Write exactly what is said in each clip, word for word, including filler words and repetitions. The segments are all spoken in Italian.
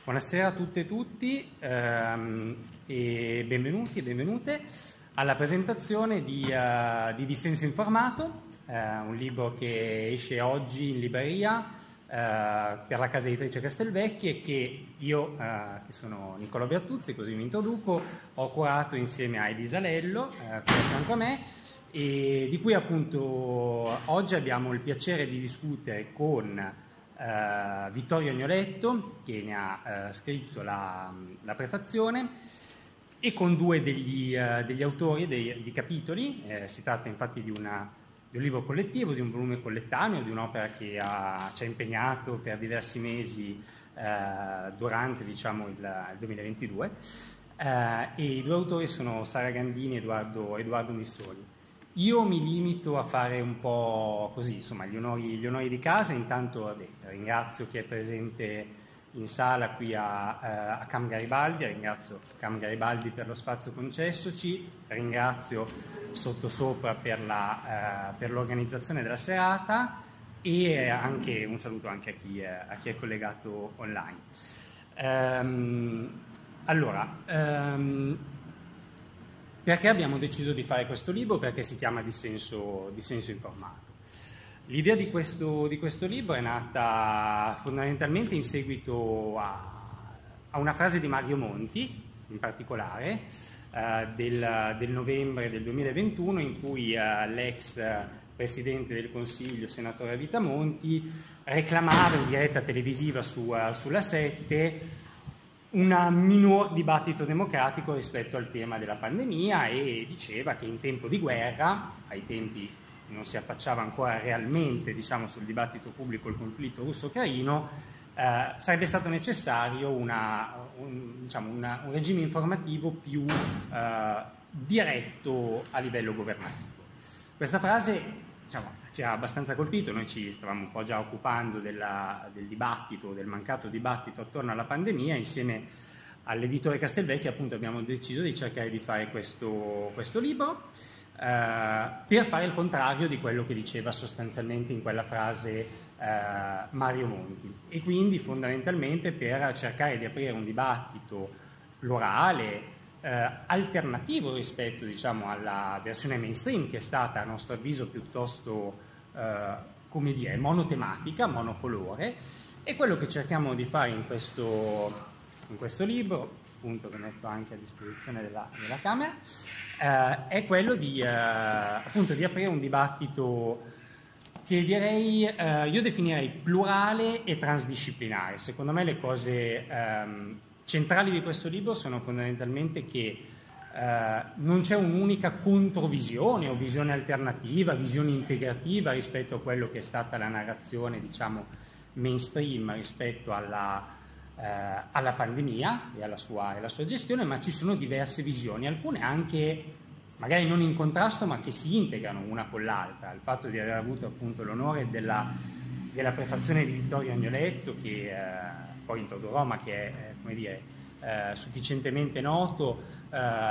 Buonasera a tutte e tutti ehm, e benvenuti e benvenute alla presentazione di, uh, di Dissenso Informato, uh, un libro che esce oggi in libreria uh, per la casa editrice Castelvecchi e che io, uh, che sono Nicolò Bertuzzi, così mi introduco, ho curato insieme a Elisa Lello, uh, qui a fianco a me, e di cui appunto oggi abbiamo il piacere di discutere con Uh, Vittorio Agnoletto, che ne ha uh, scritto la, la prefazione, e con due degli, uh, degli autori dei, di capitoli. Eh, si tratta infatti di, una, di un libro collettivo, di un volume collettaneo, di un'opera che ha, ci ha impegnato per diversi mesi uh, durante diciamo, il, il duemilaventidue, uh, e i due autori sono Sara Gandini e Edoardo, Edoardo Missoli. Io mi limito a fare un po' così, insomma, gli onori, gli onori di casa. Intanto vabbè, ringrazio chi è presente in sala qui a, a Cam Garibaldi, ringrazio Cam Garibaldi per lo spazio concessoci, ringrazio Sottosopra per, la, uh, per l'organizzazione della serata e anche un saluto anche a chi, a chi è collegato online. Um, allora, um, perché abbiamo deciso di fare questo libro? Perché si chiama Dissenso, Dissenso Informato. L'idea di questo, di questo libro è nata fondamentalmente in seguito a, a una frase di Mario Monti, in particolare, eh, del, del novembre del duemilaventuno, in cui eh, l'ex Presidente del Consiglio, senatore a vita Monti, reclamava in diretta televisiva su, sulla sette un minor dibattito democratico rispetto al tema della pandemia, e diceva che in tempo di guerra, ai tempi non si affacciava ancora realmente diciamo, sul dibattito pubblico il conflitto russo-ucraino, eh, sarebbe stato necessario una, un, diciamo, una, un regime informativo più eh, diretto a livello governativo. Questa frase diciamo, ci ha abbastanza colpito. Noi ci stavamo un po' già occupando della, del dibattito, del mancato dibattito attorno alla pandemia. Insieme all'editore Castelvecchi appunto abbiamo deciso di cercare di fare questo, questo libro eh, per fare il contrario di quello che diceva sostanzialmente in quella frase eh, Mario Monti, e quindi fondamentalmente per cercare di aprire un dibattito plurale, Eh, alternativo rispetto diciamo, alla versione mainstream, che è stata a nostro avviso piuttosto eh, come dire, monotematica, monocolore. E quello che cerchiamo di fare in questo, in questo libro, appunto, che metto anche a disposizione della, della Camera, eh, è quello di, eh, appunto, di aprire un dibattito che direi, eh, io definirei plurale e transdisciplinare. Secondo me le cose ehm, centrali di questo libro sono fondamentalmente che eh, non c'è un'unica controvisione o visione alternativa, visione integrativa rispetto a quello che è stata la narrazione, diciamo, mainstream rispetto alla, eh, alla pandemia e alla sua, e alla sua gestione, ma ci sono diverse visioni, alcune anche magari non in contrasto, ma che si integrano una con l'altra. Il fatto di aver avuto appunto l'onore della, della prefazione di Vittorio Agnoletto, che eh, poi introdurrò, ma che è, come dire, eh, sufficientemente noto eh,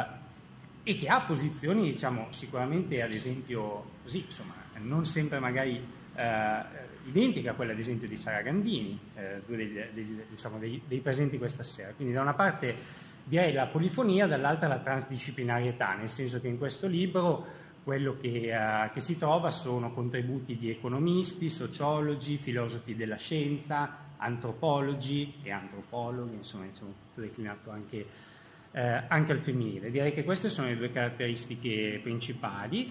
e che ha posizioni, diciamo, sicuramente, ad esempio, così, insomma, non sempre magari eh, identiche a quella, ad esempio, di Sara Gandini, eh, due degli, degli, diciamo, dei, dei presenti questa sera. Quindi da una parte direi la polifonia, dall'altra la transdisciplinarietà, nel senso che in questo libro quello che, uh, che si trova sono contributi di economisti, sociologi, filosofi della scienza, antropologi e antropologhi, insomma, insomma tutto declinato anche, eh, anche al femminile. Direi che queste sono le due caratteristiche principali.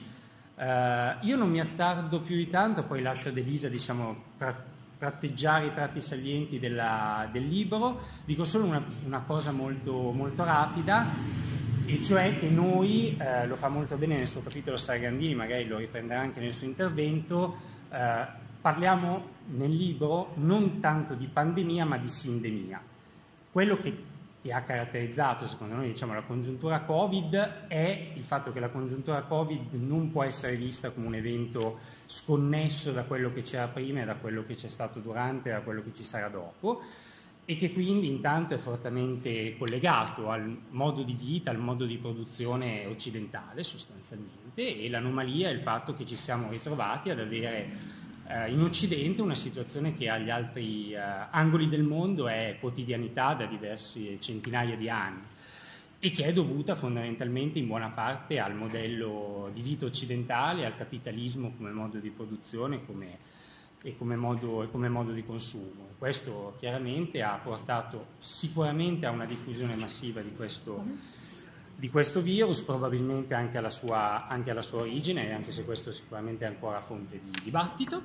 Eh, io non mi attardo più di tanto, poi lascio ad Elisa diciamo, tra, tratteggiare i tratti salienti della, del libro. Dico solo una, una cosa molto, molto rapida, e cioè che noi, eh, lo fa molto bene nel suo capitolo Sara Gandini, magari lo riprenderà anche nel suo intervento, eh, parliamo nel libro non tanto di pandemia ma di sindemia. Quello che, che ha caratterizzato secondo noi diciamo, la congiuntura Covid è il fatto che la congiuntura Covid non può essere vista come un evento sconnesso da quello che c'era prima e da quello che c'è stato durante e da quello che ci sarà dopo, e che quindi intanto è fortemente collegato al modo di vita, al modo di produzione occidentale sostanzialmente, e l'anomalia è il fatto che ci siamo ritrovati ad avere eh, in Occidente una situazione che agli altri eh, angoli del mondo è quotidianità da diversi centinaia di anni e che è dovuta fondamentalmente in buona parte al modello di vita occidentale, al capitalismo come modo di produzione come, e, come modo, e come modo di consumo. Questo chiaramente ha portato sicuramente a una diffusione massiva di questo, di questo virus, probabilmente anche alla, sua, anche alla sua origine, anche se questo sicuramente è ancora fonte di dibattito,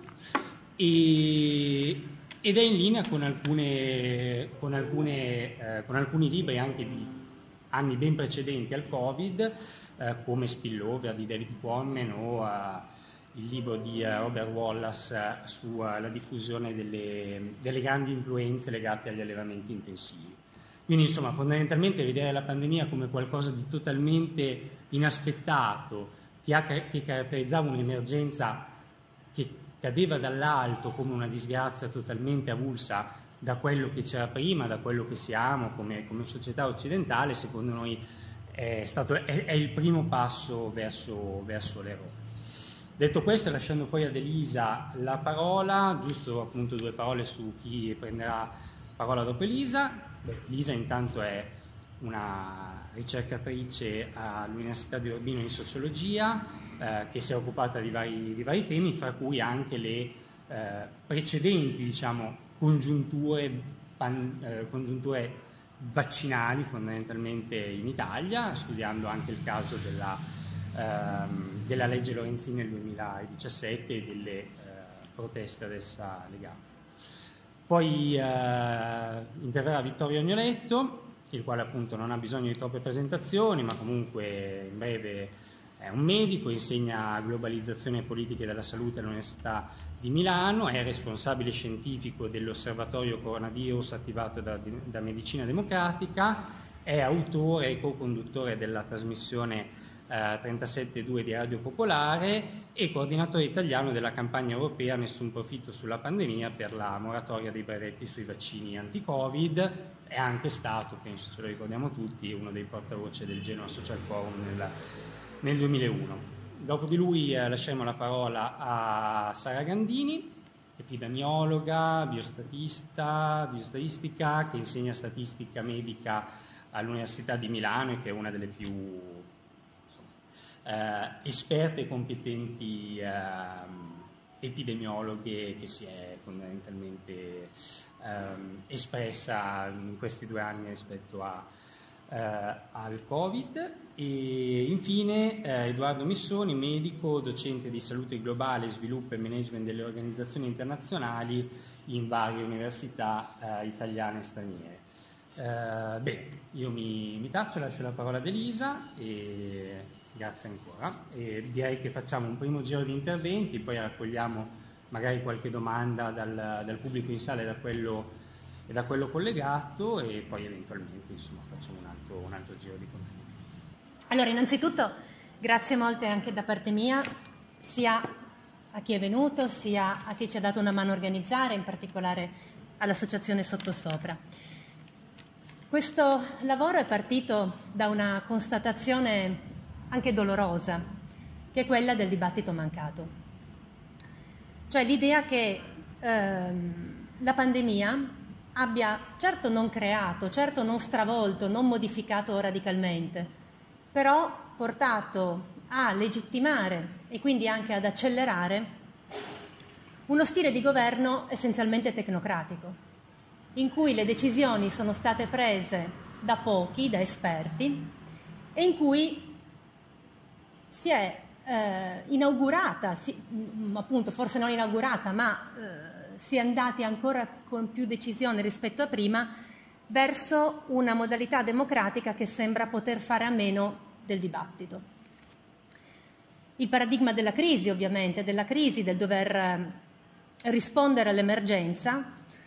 e, ed è in linea con, alcune, con, alcune, eh, con alcuni libri anche di anni ben precedenti al Covid, eh, come Spillover di David Quammen o uh, il libro di uh, Robert Wallace uh, sulla uh, diffusione delle, delle grandi influenze legate agli allevamenti intensivi. Quindi insomma fondamentalmente vedere la pandemia come qualcosa di totalmente inaspettato, che, ha, che caratterizzava un'emergenza che cadeva dall'alto come una disgrazia totalmente avulsa da quello che c'era prima, da quello che siamo come, come società occidentale, secondo noi è, stato, è, è il primo passo verso, verso l'errore. Detto questo, lasciando poi ad Elisa la parola, giusto appunto due parole su chi prenderà parola dopo Elisa. Beh, Elisa intanto è una ricercatrice all'Università di Urbino in sociologia, eh, che si è occupata di vari, di vari temi, fra cui anche le eh, precedenti, diciamo, Congiunture, pan, eh, congiunture vaccinali fondamentalmente in Italia, studiando anche il caso della, ehm, della legge Lorenzin nel duemiladiciassette e delle eh, proteste ad essa legate. Poi eh, interverrà Vittorio Agnoletto, il quale appunto non ha bisogno di troppe presentazioni, ma comunque in breve è un medico, insegna globalizzazione e politiche della salute all'Università di Milano, è responsabile scientifico dell'osservatorio coronavirus attivato da, da Medicina Democratica, è autore e co-conduttore della trasmissione eh, trentasette due di Radio Popolare e coordinatore italiano della campagna europea Nessun profitto sulla pandemia per la moratoria dei brevetti sui vaccini anti-Covid. È anche stato, penso ce lo ricordiamo tutti, uno dei portavoce del Genoa Social Forum nel, nel duemilauno. Dopo di lui eh, lasciamo la parola a Sara Gandini, epidemiologa, biostatista, biostatistica, che insegna statistica medica all'Università di Milano e che è una delle più insomma, eh, esperte e competenti eh, epidemiologhe che si è fondamentalmente eh, espressa in questi due anni rispetto a Uh, al Covid. E infine uh, Edoardo Missoni, medico, docente di salute globale, sviluppo e management delle organizzazioni internazionali in varie università uh, italiane e straniere. Uh, bene, io mi, mi taccio, lascio la parola ad Elisa e grazie ancora. E direi che facciamo un primo giro di interventi, poi raccogliamo magari qualche domanda dal, dal pubblico in sala e da quello e da quello collegato e poi eventualmente insomma, facciamo un altro, un altro giro di contenuti. Allora, innanzitutto grazie molte anche da parte mia, sia a chi è venuto, sia a chi ci ha dato una mano a organizzare, in particolare all'associazione Sottosopra. Questo lavoro è partito da una constatazione anche dolorosa, che è quella del dibattito mancato. Cioè l'idea che ehm, la pandemia abbia certo non creato, certo non stravolto, non modificato radicalmente, però portato a legittimare e quindi anche ad accelerare uno stile di governo essenzialmente tecnocratico, in cui le decisioni sono state prese da pochi, da esperti, e in cui si è eh, inaugurata, si, appunto forse non inaugurata, ma eh, si è andati ancora con più decisione rispetto a prima verso una modalità democratica che sembra poter fare a meno del dibattito. Il paradigma della crisi, ovviamente, della crisi, del dover rispondere all'emergenza,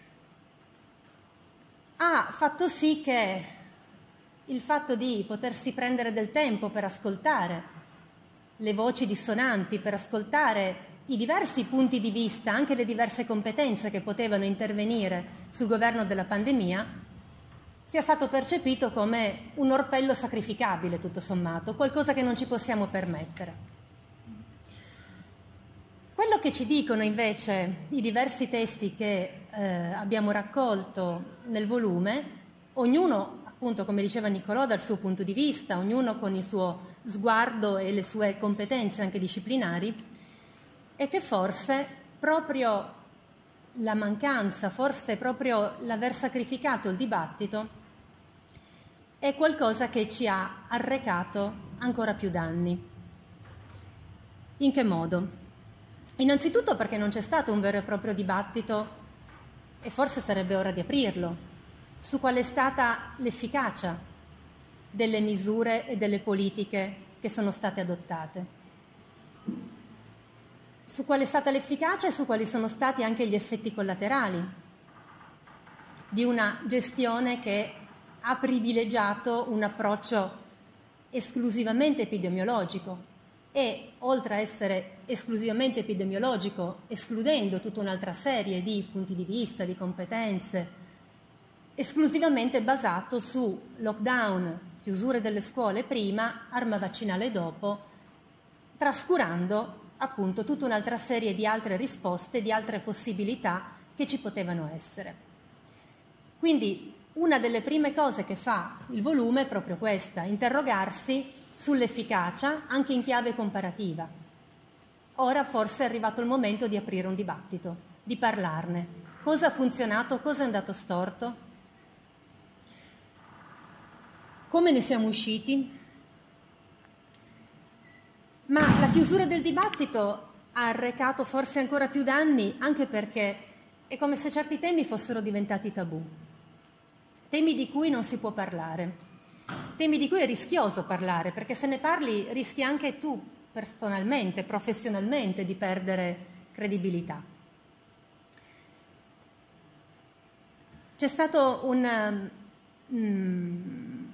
ha fatto sì che il fatto di potersi prendere del tempo per ascoltare le voci dissonanti, per ascoltare i diversi punti di vista, anche le diverse competenze che potevano intervenire sul governo della pandemia, sia stato percepito come un orpello sacrificabile, tutto sommato, qualcosa che non ci possiamo permettere. Quello che ci dicono invece i diversi testi che eh, abbiamo raccolto nel volume, ognuno, appunto, come diceva Niccolò, dal suo punto di vista, ognuno con il suo sguardo e le sue competenze anche disciplinari, è che forse proprio la mancanza, forse proprio l'aver sacrificato il dibattito è qualcosa che ci ha arrecato ancora più danni. In che modo? Innanzitutto perché non c'è stato un vero e proprio dibattito, e forse sarebbe ora di aprirlo, su qual è stata l'efficacia delle misure e delle politiche che sono state adottate, su qual è stata l'efficacia e su quali sono stati anche gli effetti collaterali di una gestione che ha privilegiato un approccio esclusivamente epidemiologico e, oltre a essere esclusivamente epidemiologico, escludendo tutta un'altra serie di punti di vista, di competenze, esclusivamente basato su lockdown, chiusure delle scuole prima, arma vaccinale dopo, trascurando appunto tutta un'altra serie di altre risposte, di altre possibilità che ci potevano essere. Quindi una delle prime cose che fa il volume è proprio questa, interrogarsi sull'efficacia anche in chiave comparativa. Ora forse è arrivato il momento di aprire un dibattito, di parlarne. Cosa ha funzionato, cosa è andato storto? Come ne siamo usciti? Ma la chiusura del dibattito ha arrecato forse ancora più danni, anche perché è come se certi temi fossero diventati tabù, temi di cui non si può parlare, temi di cui è rischioso parlare, perché se ne parli rischi anche tu personalmente, professionalmente, di perdere credibilità. C'è stato un, um,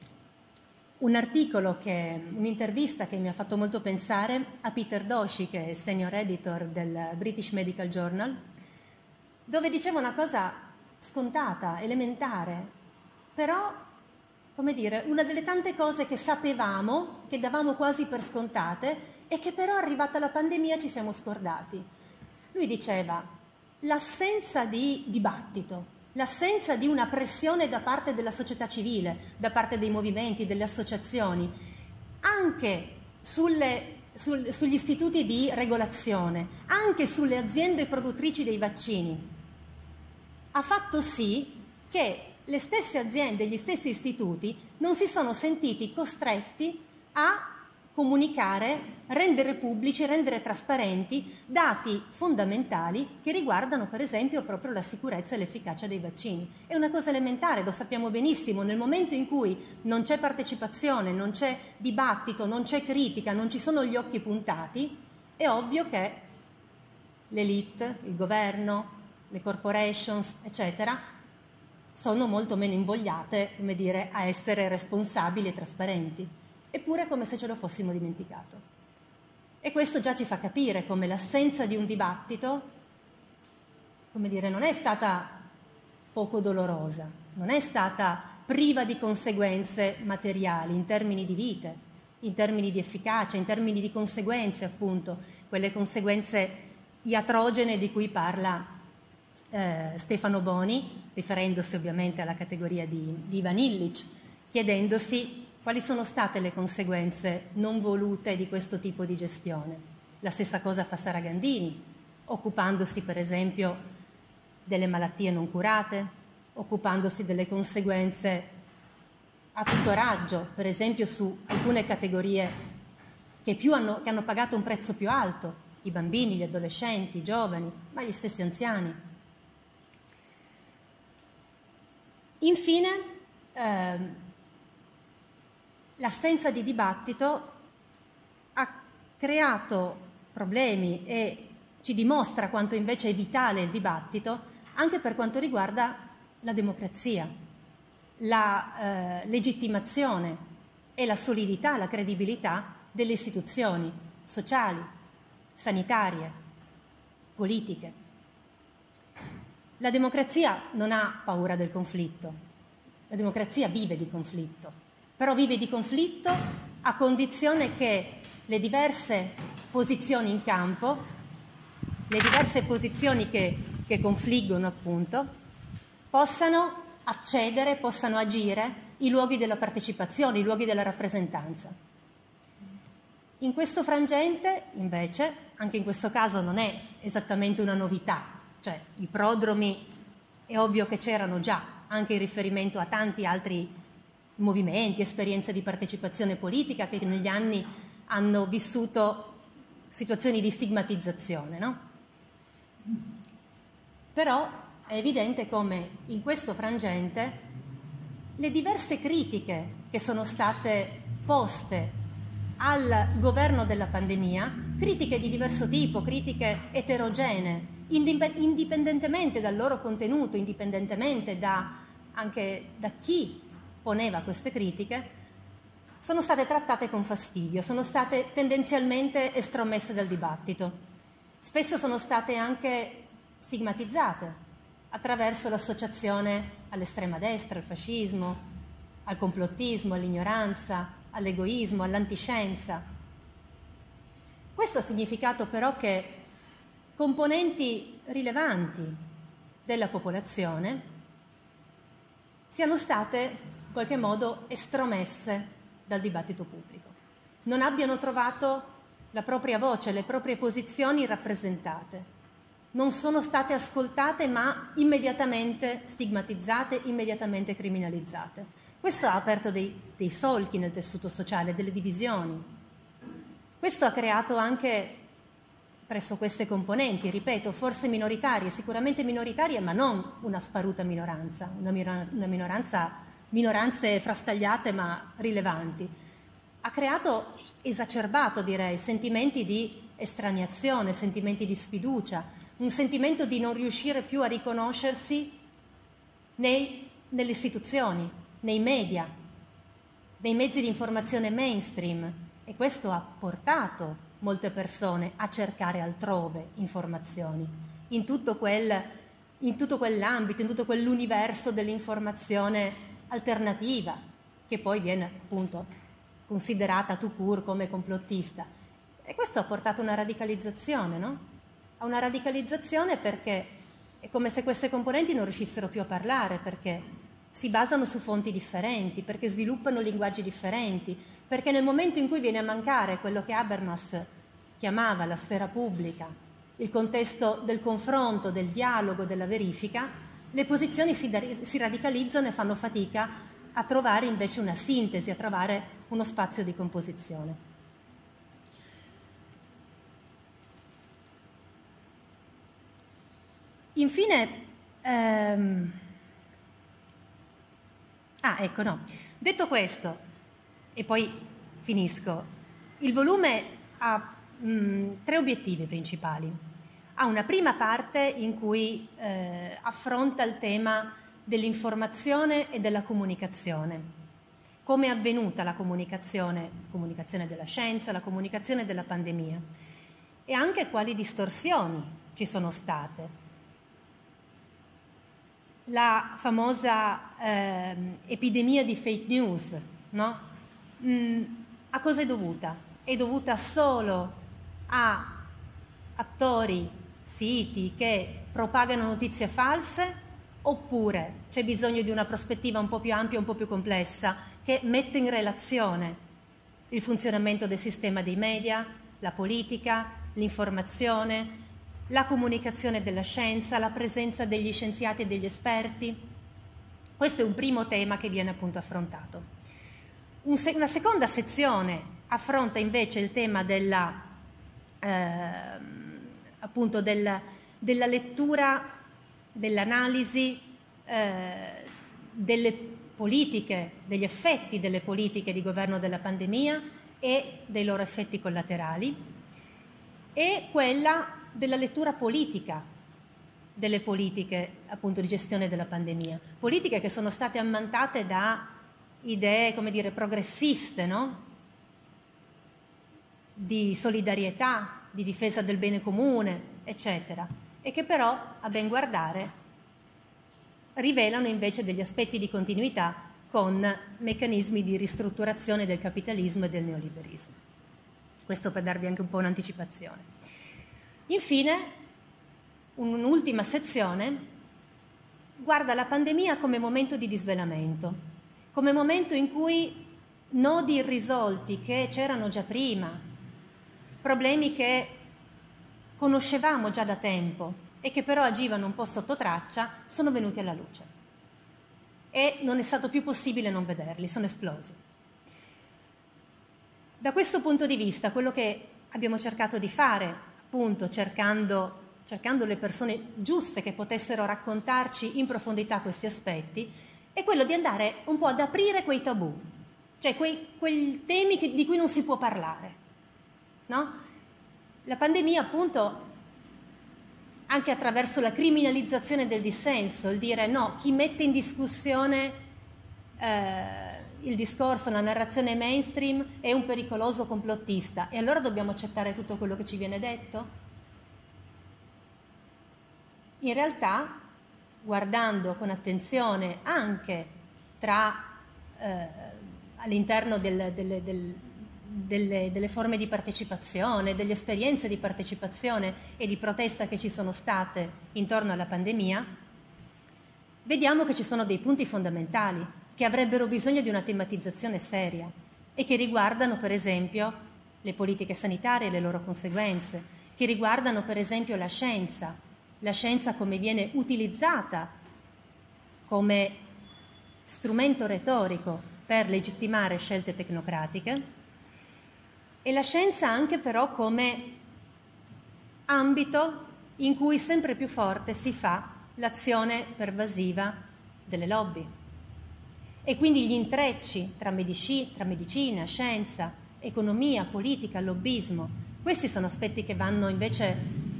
un articolo, che, un'intervista che mi ha fatto molto pensare a Peter Doshi, che è senior editor del British Medical Journal, dove diceva una cosa scontata, elementare, però, come dire, una delle tante cose che sapevamo, che davamo quasi per scontate e che però arrivata la pandemia ci siamo scordati. Lui diceva: l'assenza di dibattito, l'assenza di una pressione da parte della società civile, da parte dei movimenti, delle associazioni, anche sulle, sul, sugli istituti di regolazione, anche sulle aziende produttrici dei vaccini, ha fatto sì che le stesse aziende, gli stessi istituti non si sono sentiti costretti a comunicare, rendere pubblici, rendere trasparenti dati fondamentali che riguardano per esempio proprio la sicurezza e l'efficacia dei vaccini. È una cosa elementare, lo sappiamo benissimo, nel momento in cui non c'è partecipazione, non c'è dibattito, non c'è critica, non ci sono gli occhi puntati, è ovvio che l'elite, il governo, le corporations, eccetera, sono molto meno invogliate, come dire, a essere responsabili e trasparenti. Eppure è come se ce lo fossimo dimenticato. E questo già ci fa capire come l'assenza di un dibattito, come dire, non è stata poco dolorosa, non è stata priva di conseguenze materiali in termini di vite, in termini di efficacia, in termini di conseguenze, appunto, quelle conseguenze iatrogene di cui parla eh, Stefano Boni, riferendosi ovviamente alla categoria di, di Ivan Illich, chiedendosi quali sono state le conseguenze non volute di questo tipo di gestione. La stessa cosa fa Sara Gandini, occupandosi per esempio delle malattie non curate, occupandosi delle conseguenze a tutto raggio, per esempio su alcune categorie che, più hanno, che hanno pagato un prezzo più alto, i bambini, gli adolescenti, i giovani, ma gli stessi anziani. Infine, ehm, l'assenza di dibattito ha creato problemi e ci dimostra quanto invece è vitale il dibattito anche per quanto riguarda la democrazia, la eh, legittimazione e la solidità, la credibilità delle istituzioni sociali, sanitarie, politiche. La democrazia non ha paura del conflitto, la democrazia vive di conflitto, però vive di conflitto a condizione che le diverse posizioni in campo le diverse posizioni che, che confliggono appunto, possano accedere, possano agire i luoghi della partecipazione, i luoghi della rappresentanza. In questo frangente, invece, anche in questo caso non è esattamente una novità, cioè i prodromi è ovvio che c'erano già, anche in riferimento a tanti altri movimenti, esperienze di partecipazione politica che negli anni hanno vissuto situazioni di stigmatizzazione, no? Però è evidente come in questo frangente le diverse critiche che sono state poste al governo della pandemia, critiche di diverso tipo, critiche eterogenee, indipendentemente dal loro contenuto, indipendentemente da, anche da chi poneva queste critiche, sono state trattate con fastidio, sono state tendenzialmente estromesse dal dibattito. Spesso sono state anche stigmatizzate attraverso l'associazione all'estrema destra, al fascismo, al complottismo, all'ignoranza, all'egoismo, all'antiscienza. Questo ha significato però che componenti rilevanti della popolazione siano state in qualche modo estromesse dal dibattito pubblico, non abbiano trovato la propria voce, le proprie posizioni rappresentate, non sono state ascoltate ma immediatamente stigmatizzate, immediatamente criminalizzate. Questo ha aperto dei, dei solchi nel tessuto sociale, delle divisioni. Questo ha creato anche presso queste componenti, ripeto, forse minoritarie, sicuramente minoritarie, ma non una sparuta minoranza, una, minor- una minoranza, minoranze frastagliate ma rilevanti. Ha creato, esacerbato direi, sentimenti di estraniazione, sentimenti di sfiducia, un sentimento di non riuscire più a riconoscersi nei, nelle istituzioni, nei media, nei mezzi di informazione mainstream, e questo ha portato molte persone a cercare altrove informazioni, in tutto, quel, in tutto quell'ambito, in tutto quell'universo dell'informazione alternativa, che poi viene appunto considerata tout court come complottista. E questo ha portato a una radicalizzazione, no? A una radicalizzazione perché è come se queste componenti non riuscissero più a parlare, perché si basano su fonti differenti, perché sviluppano linguaggi differenti, perché nel momento in cui viene a mancare quello che Habermas chiamava la sfera pubblica, il contesto del confronto, del dialogo, della verifica, le posizioni si, si radicalizzano e fanno fatica a trovare invece una sintesi, a trovare uno spazio di composizione. Infine, ehm... ah ecco no, detto questo, e poi finisco, il volume ha mh, tre obiettivi principali. Ha una prima parte in cui eh, affronta il tema dell'informazione e della comunicazione, come è avvenuta la comunicazione, comunicazione della scienza, la comunicazione della pandemia, e anche quali distorsioni ci sono state. La famosa eh, epidemia di fake news, no? Mm, a cosa è dovuta? È dovuta solo a attori, siti che propagano notizie false, oppure c'è bisogno di una prospettiva un po' più ampia, un po' più complessa, che mette in relazione il funzionamento del sistema dei media, la politica, l'informazione, la comunicazione della scienza, la presenza degli scienziati e degli esperti? Questo è un primo tema che viene appunto affrontato. Un se- una seconda sezione affronta invece il tema della, eh, appunto del, della lettura, dell'analisi eh, delle politiche, degli effetti delle politiche di governo della pandemia e dei loro effetti collaterali, e quella della lettura politica delle politiche appunto di gestione della pandemia, politiche che sono state ammantate da idee, come dire, progressiste, no? Di solidarietà, di difesa del bene comune, eccetera, e che però, a ben guardare, rivelano invece degli aspetti di continuità con meccanismi di ristrutturazione del capitalismo e del neoliberismo. Questo per darvi anche un po' un'anticipazione. Infine, un'ultima sezione guarda la pandemia come momento di disvelamento, come momento in cui nodi irrisolti che c'erano già prima, problemi che conoscevamo già da tempo e che però agivano un po' sotto traccia, sono venuti alla luce. E non è stato più possibile non vederli, sono esplosi. Da questo punto di vista, quello che abbiamo cercato di fare, appunto cercando, cercando le persone giuste che potessero raccontarci in profondità questi aspetti, è quello di andare un po' ad aprire quei tabù, cioè quei, quei temi che, di cui non si può parlare, no? La pandemia, appunto, anche attraverso la criminalizzazione del dissenso, il dire no, chi mette in discussione eh, il discorso, la narrazione mainstream è un pericoloso complottista e allora dobbiamo accettare tutto quello che ci viene detto? In realtà, guardando con attenzione anche tra eh, all'interno del, del, del, delle, delle forme di partecipazione, delle esperienze di partecipazione e di protesta che ci sono state intorno alla pandemia, vediamo che ci sono dei punti fondamentali che avrebbero bisogno di una tematizzazione seria e che riguardano, per esempio, le politiche sanitarie e le loro conseguenze, che riguardano, per esempio, la scienza, la scienza come viene utilizzata come strumento retorico per legittimare scelte tecnocratiche, e la scienza anche però come ambito in cui sempre più forte si fa l'azione pervasiva delle lobby. E quindi gli intrecci tra, medici, tra medicina, scienza, economia, politica, lobbismo, questi sono aspetti che vanno invece,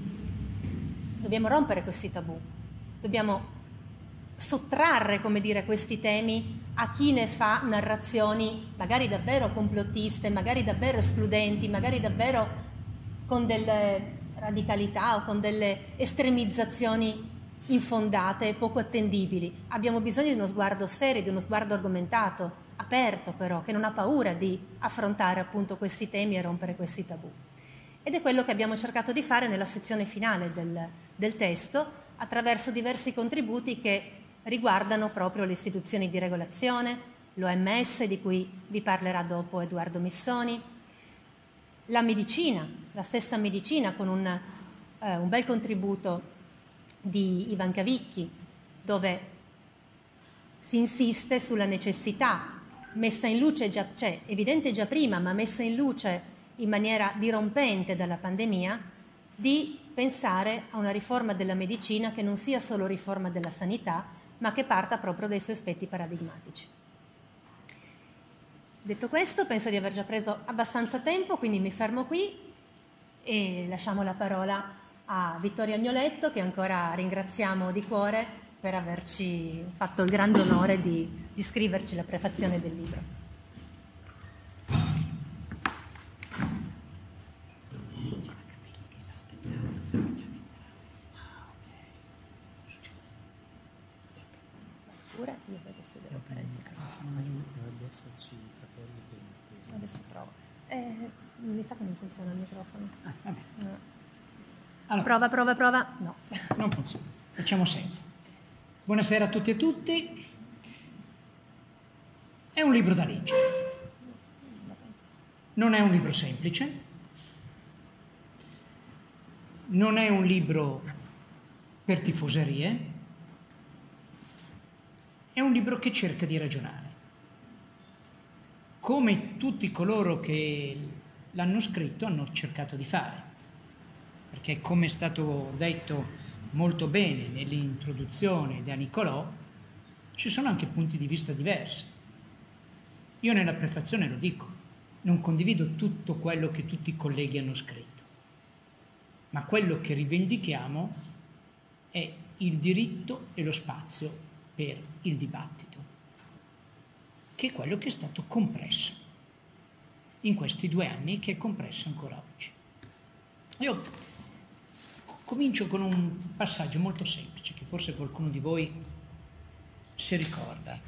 dobbiamo rompere questi tabù, dobbiamo sottrarre, come dire, questi temi a chi ne fa narrazioni magari davvero complottiste, magari davvero escludenti, magari davvero con delle radicalità o con delle estremizzazioni infondate e poco attendibili. Abbiamo bisogno di uno sguardo serio, di uno sguardo argomentato, aperto però, che non ha paura di affrontare appunto questi temi e rompere questi tabù. Ed è quello che abbiamo cercato di fare nella sezione finale del, del testo, attraverso diversi contributi che riguardano proprio le istituzioni di regolazione, l'O M S di cui vi parlerà dopo Edoardo Missoni, la medicina, la stessa medicina con un, eh, un bel contributo di Ivan Cavicchi, dove si insiste sulla necessità, messa in luce già, cioè evidente già prima, ma messa in luce in maniera dirompente dalla pandemia, di pensare a una riforma della medicina che non sia solo riforma della sanità, ma che parta proprio dai suoi aspetti paradigmatici. Detto questo, penso di aver già preso abbastanza tempo, quindi mi fermo qui e lasciamo la parola a Vittorio Agnoletto, che ancora ringraziamo di cuore per averci fatto il grande onore di, di scriverci la prefazione del libro. Io vedo se devo fare il microfono. Dovrebbe esserci i capelli che adesso provo. Eh, mi sa che non funziona il microfono. Ah, vabbè. No. Allora, prova, prova, prova. No. Non funziona. Facciamo senza. Buonasera a tutti e tutti. È un libro da leggere. Non è un libro semplice. Non è un libro per tifoserie. È un libro che cerca di ragionare. Come tutti coloro che l'hanno scritto hanno cercato di fare. Perché, come è stato detto molto bene nell'introduzione da Nicolò, ci sono anche punti di vista diversi. Io nella prefazione lo dico, non condivido tutto quello che tutti i colleghi hanno scritto, ma quello che rivendichiamo è il diritto e lo spazio per il dibattito, che è quello che è stato compresso in questi due anni e che è compresso ancora oggi. Io comincio con un passaggio molto semplice, che forse qualcuno di voi si ricorda.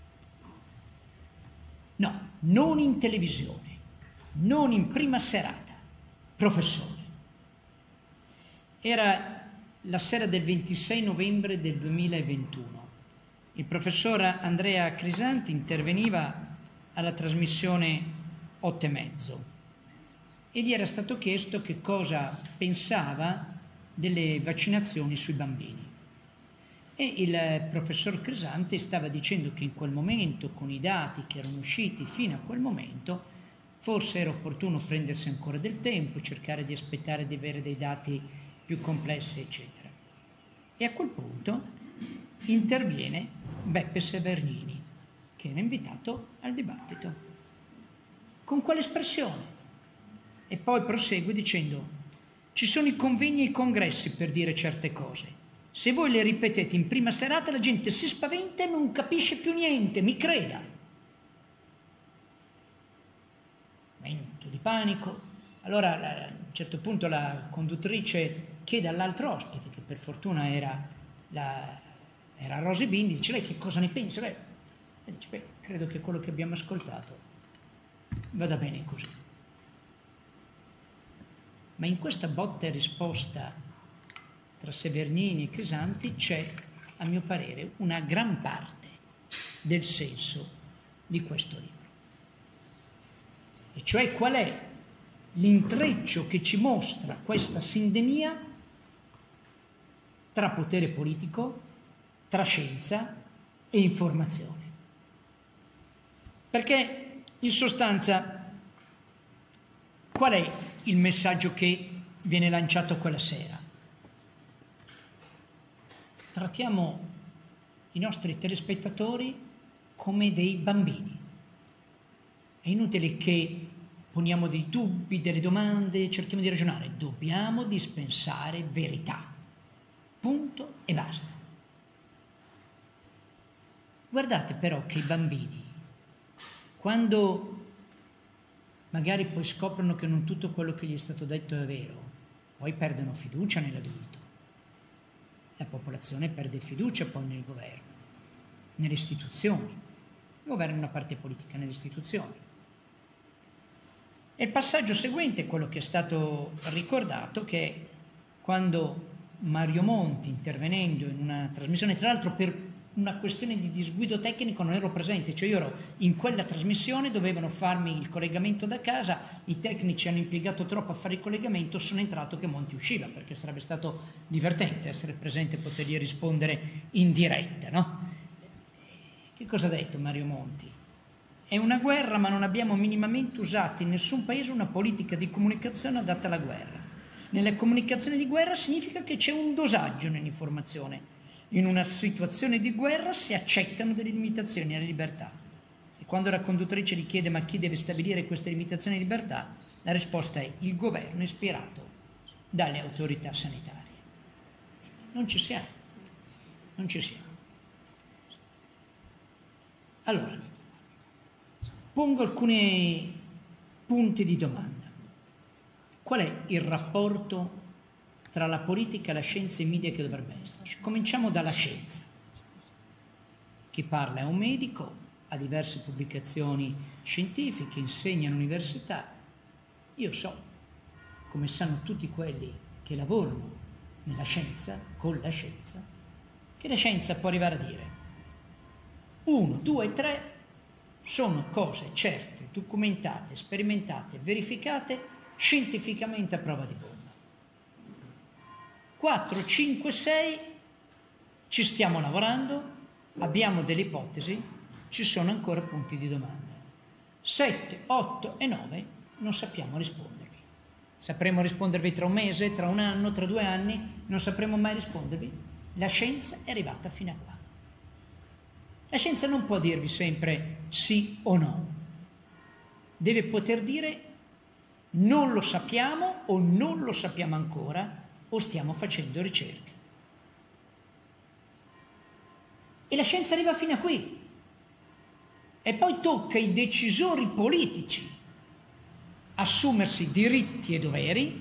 No, non in televisione, non in prima serata, professore. Era la sera del ventisei novembre del duemilaventuno. Il professor Andrea Crisanti interveniva alla trasmissione otto e mezzo e gli era stato chiesto che cosa pensava delle vaccinazioni sui bambini. E il professor Crisanti stava dicendo che in quel momento, con i dati che erano usciti fino a quel momento, forse era opportuno prendersi ancora del tempo, cercare di aspettare di avere dei dati più complessi, eccetera. E a quel punto interviene Beppe Severnini, che era invitato al dibattito. Con quale espressione? E poi prosegue dicendo: ci sono i convegni e i congressi per dire certe cose. Se voi le ripetete in prima serata la gente si spaventa e non capisce più niente, mi creda. Momento di panico. Allora a un certo punto la conduttrice chiede all'altro ospite, che per fortuna era, la, era Rosy Bindi, dice: lei che cosa ne pensa? Lei dice: beh, credo che quello che abbiamo ascoltato vada bene così. Ma in questa botta e risposta tra Severnini e Crisanti c'è, a mio parere, una gran parte del senso di questo libro. E cioè qual è l'intreccio che ci mostra questa sindemia tra potere politico, tra scienza e informazione. Perché in sostanza qual è il messaggio che viene lanciato quella sera? Trattiamo i nostri telespettatori come dei bambini. È inutile che poniamo dei dubbi, delle domande, cerchiamo di ragionare. Dobbiamo dispensare verità. Punto e basta. Guardate però che i bambini, quando magari poi scoprono che non tutto quello che gli è stato detto è vero, poi perdono fiducia nell'adulto. La popolazione perde fiducia poi nel governo, nelle istituzioni. Il governo è una parte politica, nelle istituzioni. E il passaggio seguente è quello che è stato ricordato, che è quando Mario Monti, intervenendo in una trasmissione, tra l'altro per una questione di disguido tecnico non ero presente, cioè io ero in quella trasmissione, dovevano farmi il collegamento da casa, i tecnici hanno impiegato troppo a fare il collegamento, sono entrato che Monti usciva, perché sarebbe stato divertente essere presente e potergli rispondere in diretta, no? Che cosa ha detto Mario Monti? È una guerra, ma non abbiamo minimamente usato in nessun paese una politica di comunicazione adatta alla guerra. Nella comunicazione di guerra significa che c'è un dosaggio nell'informazione. In una situazione di guerra si accettano delle limitazioni alle libertà. E quando la conduttrice gli chiede: ma chi deve stabilire queste limitazioni di libertà? La risposta è: il governo ispirato dalle autorità sanitarie. Non ci siamo. Non ci siamo. Allora, pongo alcuni punti di domanda. Qual è il rapporto tra la politica, la scienza e i media che dovrebbe esserci? Cominciamo dalla scienza. Chi parla è un medico, ha diverse pubblicazioni scientifiche, insegna all'università. Io so, come sanno tutti quelli che lavorano nella scienza, con la scienza, che la scienza può arrivare a dire uno, due, tre sono cose certe, documentate, sperimentate, verificate scientificamente a prova di bomba. quattro, cinque, sei ci stiamo lavorando, abbiamo delle ipotesi, ci sono ancora punti di domanda. sette, otto e nove non sappiamo rispondervi. Sapremo rispondervi tra un mese, tra un anno, tra due anni, non sapremo mai rispondervi. La scienza è arrivata fino a qua. La scienza non può dirvi sempre sì o no. Deve poter dire non lo sappiamo o non lo sappiamo ancora o stiamo facendo ricerche. E la scienza arriva fino a qui. E poi tocca ai decisori politici assumersi diritti e doveri,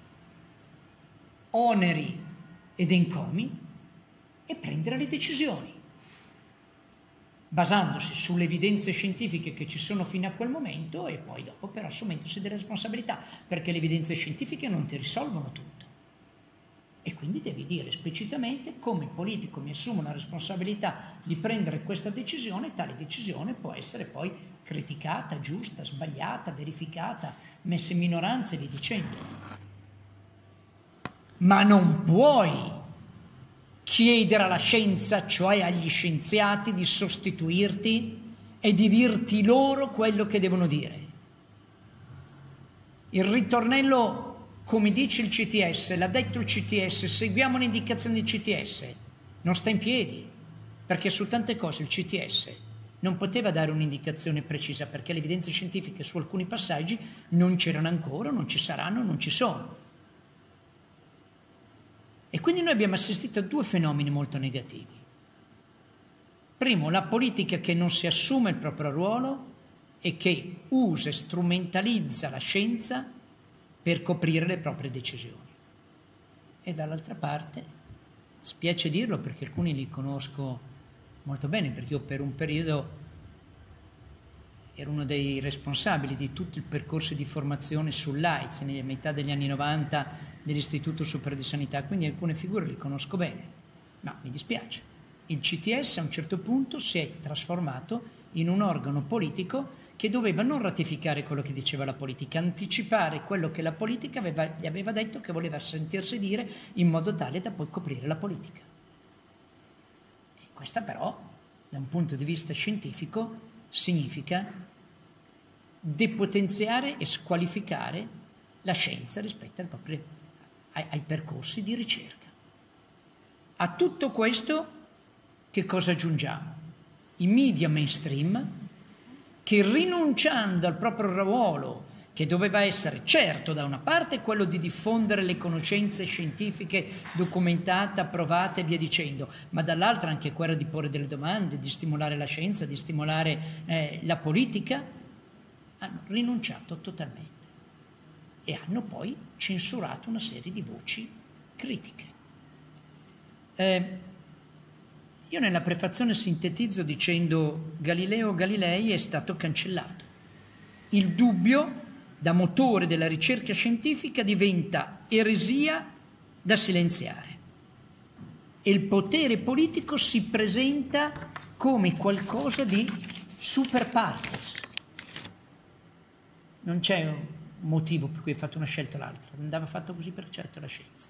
oneri ed encomi e prendere le decisioni, basandosi sulle evidenze scientifiche che ci sono fino a quel momento e poi dopo però assumendosi delle responsabilità, perché le evidenze scientifiche non ti risolvono tutto. E quindi devi dire esplicitamente: come politico mi assumo la responsabilità di prendere questa decisione, tale decisione può essere poi criticata, giusta, sbagliata, verificata, messa in minoranza e via dicendo. Ma non puoi chiedere alla scienza, cioè agli scienziati, di sostituirti e di dirti loro quello che devono dire. Il ritornello, come dice il C T S, l'ha detto il C T S, seguiamo le indicazioni del C T S, non sta in piedi, perché su tante cose il C T S non poteva dare un'indicazione precisa, perché le evidenze scientifiche su alcuni passaggi non c'erano ancora, non ci saranno, non ci sono. E quindi noi abbiamo assistito a due fenomeni molto negativi. Primo, la politica che non si assume il proprio ruolo e che usa e strumentalizza la scienza per coprire le proprie decisioni. E dall'altra parte, spiace dirlo perché alcuni li conosco molto bene, perché io per un periodo ero uno dei responsabili di tutto il percorso di formazione sull'AIDS nella metà degli anni novanta dell'Istituto Superiore di Sanità, quindi alcune figure le conosco bene, ma mi dispiace. Il C T S a un certo punto si è trasformato in un organo politico che doveva non ratificare quello che diceva la politica, anticipare quello che la politica aveva, gli aveva detto che voleva sentirsi dire, in modo tale da poi coprire la politica. E questa però, da un punto di vista scientifico, significa depotenziare e squalificare la scienza rispetto ai, propri, ai, ai percorsi di ricerca. A tutto questo che cosa aggiungiamo? I media mainstream che, rinunciando al proprio ruolo, che doveva essere certo da una parte quello di diffondere le conoscenze scientifiche documentate, approvate e via dicendo, ma dall'altra anche quello di porre delle domande, di stimolare la scienza, di stimolare eh, la politica, hanno rinunciato totalmente e hanno poi censurato una serie di voci critiche. Eh, io nella prefazione sintetizzo dicendo: Galileo Galilei è stato cancellato. Il dubbio da motore della ricerca scientifica diventa eresia da silenziare e il potere politico si presenta come qualcosa di super partes. Non c'è un motivo per cui hai fatto una scelta o l'altra, andava fatto così per certo la scienza.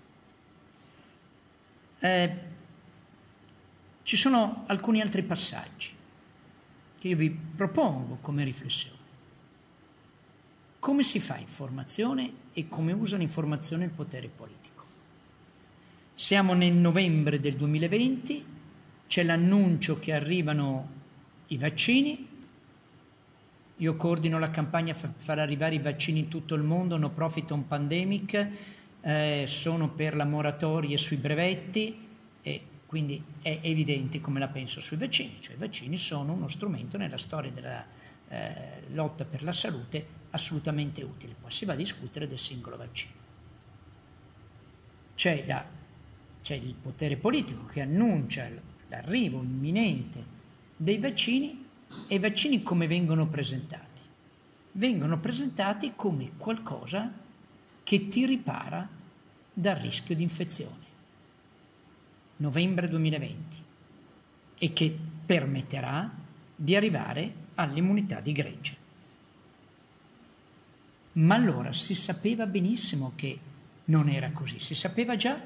Eh, ci sono alcuni altri passaggi che io vi propongo come riflessione. Come si fa informazione e come usa l'informazione il potere politico? Siamo nel novembre del duemilaventi, c'è l'annuncio che arrivano i vaccini, io coordino la campagna per far arrivare i vaccini in tutto il mondo, no profit on pandemic, eh, sono per la moratoria sui brevetti e quindi è evidente come la penso sui vaccini, cioè i vaccini sono uno strumento nella storia della eh, lotta per la salute assolutamente utile. Poi si va a discutere del singolo vaccino. C'è, da, c'è il potere politico che annuncia l'arrivo imminente dei vaccini, e i vaccini come vengono presentati? Vengono presentati come qualcosa che ti ripara dal rischio di infezione. Novembre duemilaventi, e che permetterà di arrivare all'immunità di gregge. Ma allora si sapeva benissimo che non era così, si sapeva già.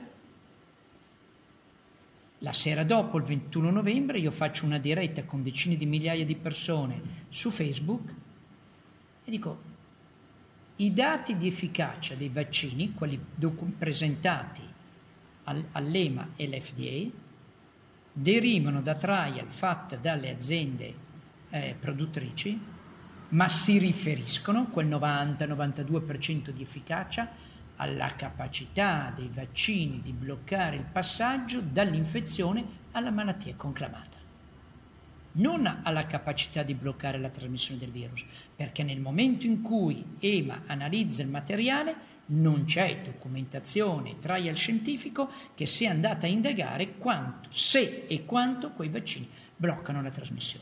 La sera dopo, il ventuno novembre, io faccio una diretta con decine di migliaia di persone su Facebook e dico: i dati di efficacia dei vaccini, quelli docu- presentati al, all'E M A e all'F D A, derivano da trial fatte dalle aziende eh, produttrici, ma si riferiscono, quel novanta novantadue per cento di efficacia, alla capacità dei vaccini di bloccare il passaggio dall'infezione alla malattia conclamata. Non alla capacità di bloccare la trasmissione del virus, perché nel momento in cui E M A analizza il materiale non c'è documentazione, trial scientifico che sia andata a indagare quanto, se e quanto quei vaccini bloccano la trasmissione.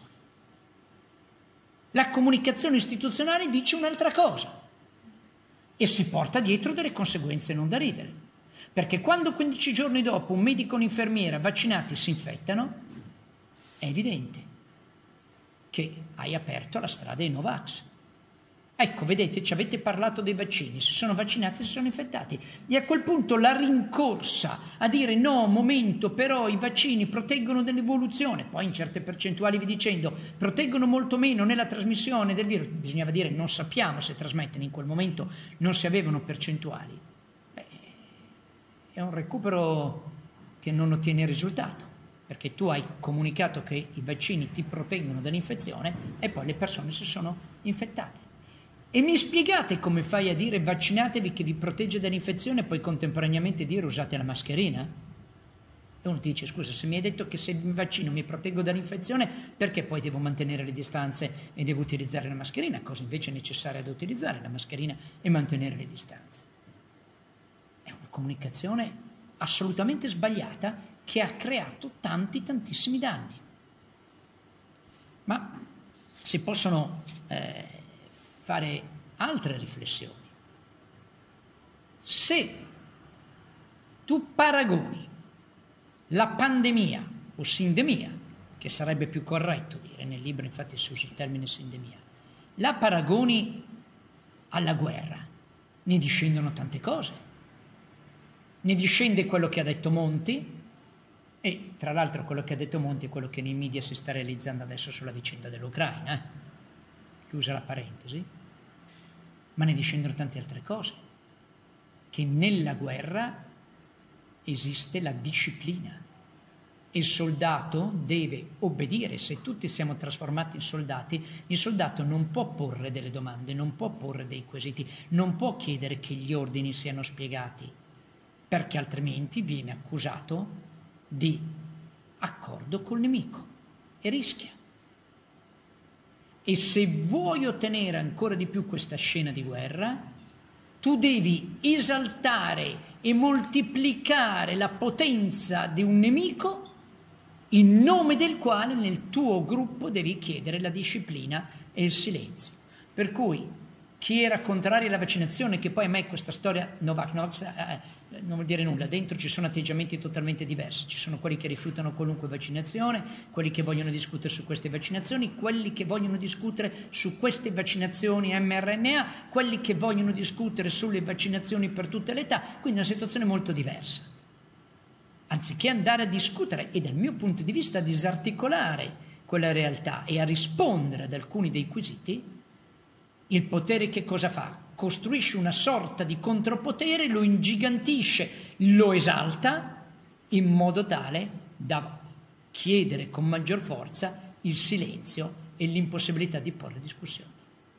La comunicazione istituzionale dice un'altra cosa e si porta dietro delle conseguenze non da ridere. Perché quando quindici giorni dopo un medico o un'infermiera vaccinati si infettano, è evidente che hai aperto la strada ai Novax. Ecco, vedete, ci avete parlato dei vaccini, si sono vaccinati, si sono infettati. E a quel punto la rincorsa a dire no, momento, però i vaccini proteggono dall'evoluzione, poi in certe percentuali vi dicendo proteggono molto meno nella trasmissione del virus, bisognava dire non sappiamo se trasmettono, in quel momento non si avevano percentuali. Beh, è un recupero che non ottiene risultato, perché tu hai comunicato che i vaccini ti proteggono dall'infezione e poi le persone si sono infettate. E mi spiegate come fai a dire vaccinatevi che vi protegge dall'infezione e poi contemporaneamente dire usate la mascherina? E uno ti dice scusa, se mi hai detto che se mi vaccino mi proteggo dall'infezione, perché poi devo mantenere le distanze e devo utilizzare la mascherina, cosa invece necessaria da utilizzare, la mascherina e mantenere le distanze. È una comunicazione assolutamente sbagliata che ha creato tanti tantissimi danni. Ma si possono eh, fare altre riflessioni. Se tu paragoni la pandemia o sindemia, che sarebbe più corretto dire, nel libro infatti si usa il termine sindemia, la paragoni alla guerra, ne discendono tante cose. Ne discende quello che ha detto Monti, e tra l'altro quello che ha detto Monti è quello che nei media si sta realizzando adesso sulla vicenda dell'Ucraina, eh? Chiusa la parentesi, ma ne discendono tante altre cose, che nella guerra esiste la disciplina. Il soldato deve obbedire. Se tutti siamo trasformati in soldati, il soldato non può porre delle domande, non può porre dei quesiti, non può chiedere che gli ordini siano spiegati, perché altrimenti viene accusato di accordo col nemico e rischia. E se vuoi ottenere ancora di più questa scena di guerra, tu devi esaltare e moltiplicare la potenza di un nemico in nome del quale nel tuo gruppo devi chiedere la disciplina e il silenzio. Per cui chi era contrario alla vaccinazione, che poi a me questa storia Novax, Novax eh, non vuol dire nulla, dentro ci sono atteggiamenti totalmente diversi, ci sono quelli che rifiutano qualunque vaccinazione, quelli che vogliono discutere su queste vaccinazioni, quelli che vogliono discutere su queste vaccinazioni mRNA, quelli che vogliono discutere sulle vaccinazioni per tutte le età, quindi una situazione molto diversa. Anziché andare a discutere e dal mio punto di vista a disarticolare quella realtà e a rispondere ad alcuni dei quesiti, il potere che cosa fa? Costruisce una sorta di contropotere, lo ingigantisce, lo esalta in modo tale da chiedere con maggior forza il silenzio e l'impossibilità di porre discussioni.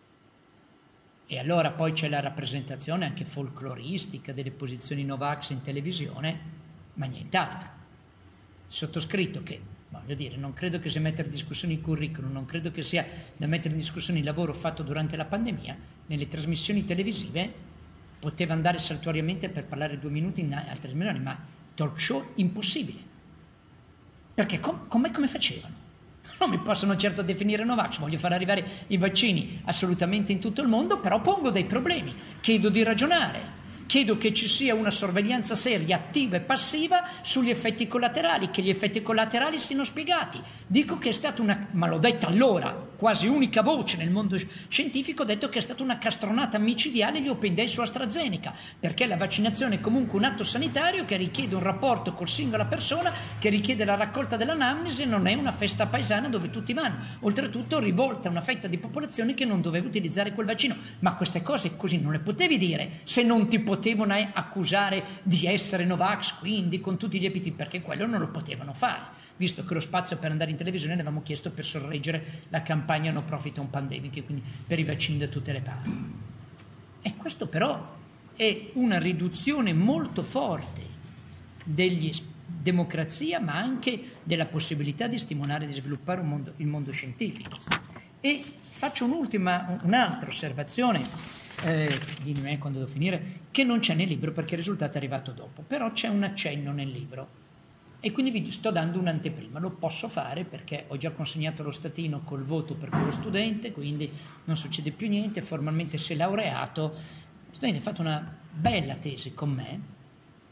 E allora poi c'è la rappresentazione anche folcloristica delle posizioni Novax in televisione, ma nient'altro. Sottoscritto che, voglio dire, non credo che sia mettere in discussione il curriculum, non credo che sia da mettere in discussione il lavoro fatto durante la pandemia, nelle trasmissioni televisive poteva andare saltuariamente per parlare due minuti in altre trasmissioni, ma talk show impossibile. Perché com- come, come facevano? Non mi possono certo definire Novax, voglio far arrivare i vaccini assolutamente in tutto il mondo, però pongo dei problemi, chiedo di ragionare. Chiedo che ci sia una sorveglianza seria, attiva e passiva sugli effetti collaterali, che gli effetti collaterali siano spiegati. Dico che è stata una, ma l'ho detta allora, quasi unica voce nel mondo scientifico, ho detto che è stata una castronata micidiale gli Open Day su AstraZeneca, perché la vaccinazione è comunque un atto sanitario che richiede un rapporto col singola persona, che richiede la raccolta dell'anamnesi, non è una festa paesana dove tutti vanno. Oltretutto rivolta a una fetta di popolazione che non doveva utilizzare quel vaccino. Ma queste cose così non le potevi dire se non ti potevano accusare di essere Novax, quindi con tutti gli epiteti, perché quello non lo potevano fare, visto che lo spazio per andare in televisione ne avevamo chiesto per sorreggere la campagna No Profit on Pandemic, quindi per i vaccini da tutte le parti. E questo però è una riduzione molto forte della democrazia, ma anche della possibilità di stimolare e di sviluppare un mondo, il mondo scientifico. E faccio un'ultima, un'altra osservazione, Eh, dimmi me quando devo finire, che non c'è nel libro perché il risultato è arrivato dopo, però c'è un accenno nel libro e quindi vi sto dando un'anteprima. Lo posso fare perché ho già consegnato lo statino col voto per quello studente, quindi non succede più niente, formalmente si è laureato. Lo studente ha fatto una bella tesi con me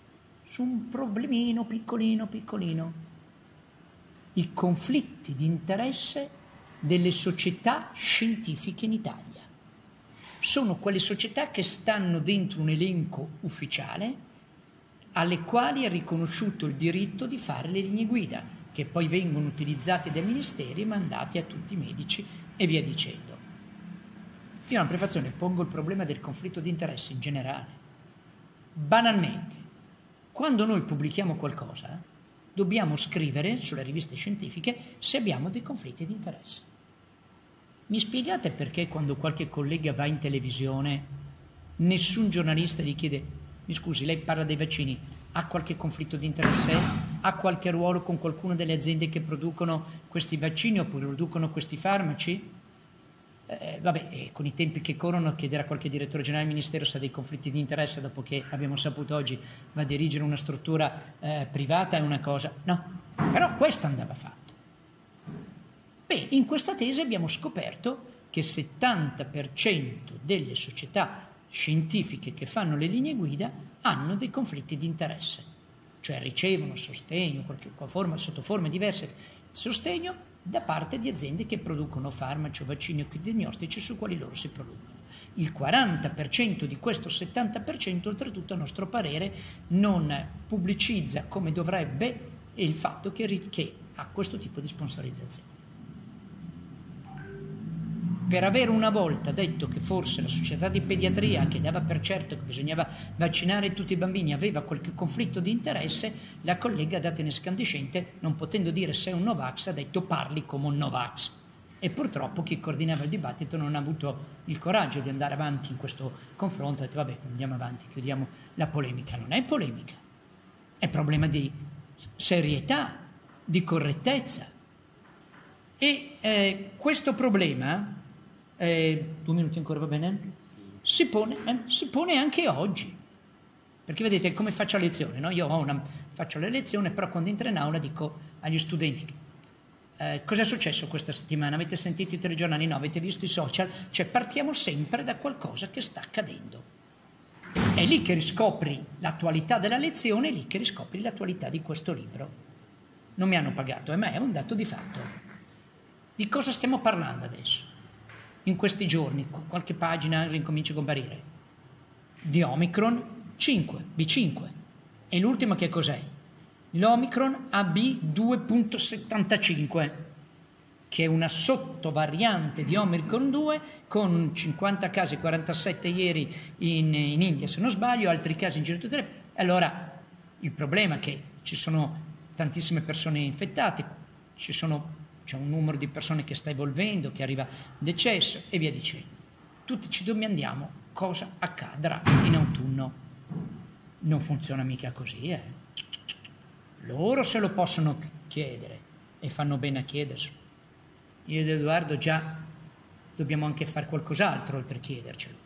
su un problemino piccolino, piccolino. I conflitti di interesse delle società scientifiche in Italia. Sono quelle società che stanno dentro un elenco ufficiale alle quali è riconosciuto il diritto di fare le linee guida, che poi vengono utilizzate dai ministeri e mandate a tutti i medici e via dicendo. Io nella prefazione pongo il problema del conflitto di interesse in generale. Banalmente, quando noi pubblichiamo qualcosa, dobbiamo scrivere sulle riviste scientifiche se abbiamo dei conflitti di interesse. Mi spiegate perché quando qualche collega va in televisione, nessun giornalista gli chiede: mi scusi, lei parla dei vaccini, ha qualche conflitto di interesse? Ha qualche ruolo con qualcuna delle aziende che producono questi vaccini oppure producono questi farmaci? Eh, vabbè, eh, con i tempi che corrono, chiedere a qualche direttore generale del ministero se ha dei conflitti di interesse dopo che abbiamo saputo oggi va a dirigere una struttura eh, privata è una cosa. No, però questo andava fatto. Beh, in questa tesi abbiamo scoperto che il settanta per cento delle società scientifiche che fanno le linee guida hanno dei conflitti di interesse, cioè ricevono sostegno, qualche forma, sotto forme diverse, sostegno da parte di aziende che producono farmaci o vaccini o diagnostici su quali loro si producono. Il quaranta per cento di questo settanta per cento, oltretutto, a nostro parere, non pubblicizza come dovrebbe il fatto che, che ha questo tipo di sponsorizzazione. Per aver una volta detto che forse la società di pediatria, che dava per certo che bisognava vaccinare tutti i bambini, aveva qualche conflitto di interesse, la collega Datene Scandiscente, non potendo dire se è un Novax, ha detto parli come un Novax. E purtroppo chi coordinava il dibattito non ha avuto il coraggio di andare avanti in questo confronto, ha detto vabbè, andiamo avanti, chiudiamo la polemica. Non è polemica, è problema di serietà, di correttezza. E eh, questo problema... Eh, due minuti ancora, va bene? Si pone, eh, si pone anche oggi, perché vedete come faccio a lezione, no? Io ho una, faccio la lezione, però quando entro in aula dico agli studenti eh, cosa è successo questa settimana, avete sentito i telegiornali, no, avete visto i social, cioè partiamo sempre da qualcosa che sta accadendo, è lì che riscopri l'attualità della lezione, è lì che riscopri l'attualità di questo libro. Non mi hanno pagato, eh, ma è un dato di fatto. Di cosa stiamo parlando adesso? In questi giorni, qualche pagina ricomincia a comparire, di Omicron cinque, B cinque. E l'ultima che cos'è? L'Omicron A B due punto settantacinque, che è una sottovariante di Omicron due, con cinquanta casi, quarantasette ieri in, in India, se non sbaglio, altri casi in giro di tre. Allora, il problema è che ci sono tantissime persone infettate, ci sono... c'è un numero di persone che sta evolvendo, che arriva a decesso e via dicendo. Tutti ci domandiamo cosa accadrà in autunno. Non funziona mica così, eh. Loro se lo possono chiedere e fanno bene a chiederselo. Io ed Edoardo già dobbiamo anche fare qualcos'altro oltre a chiedercelo.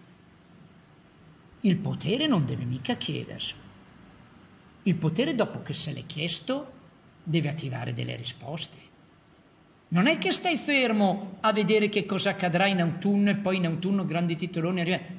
Il potere non deve mica chiederselo. Il potere, dopo che se l'è chiesto, deve attivare delle risposte. Non è che stai fermo a vedere che cosa accadrà in autunno e poi in autunno grandi titoloni arrivano.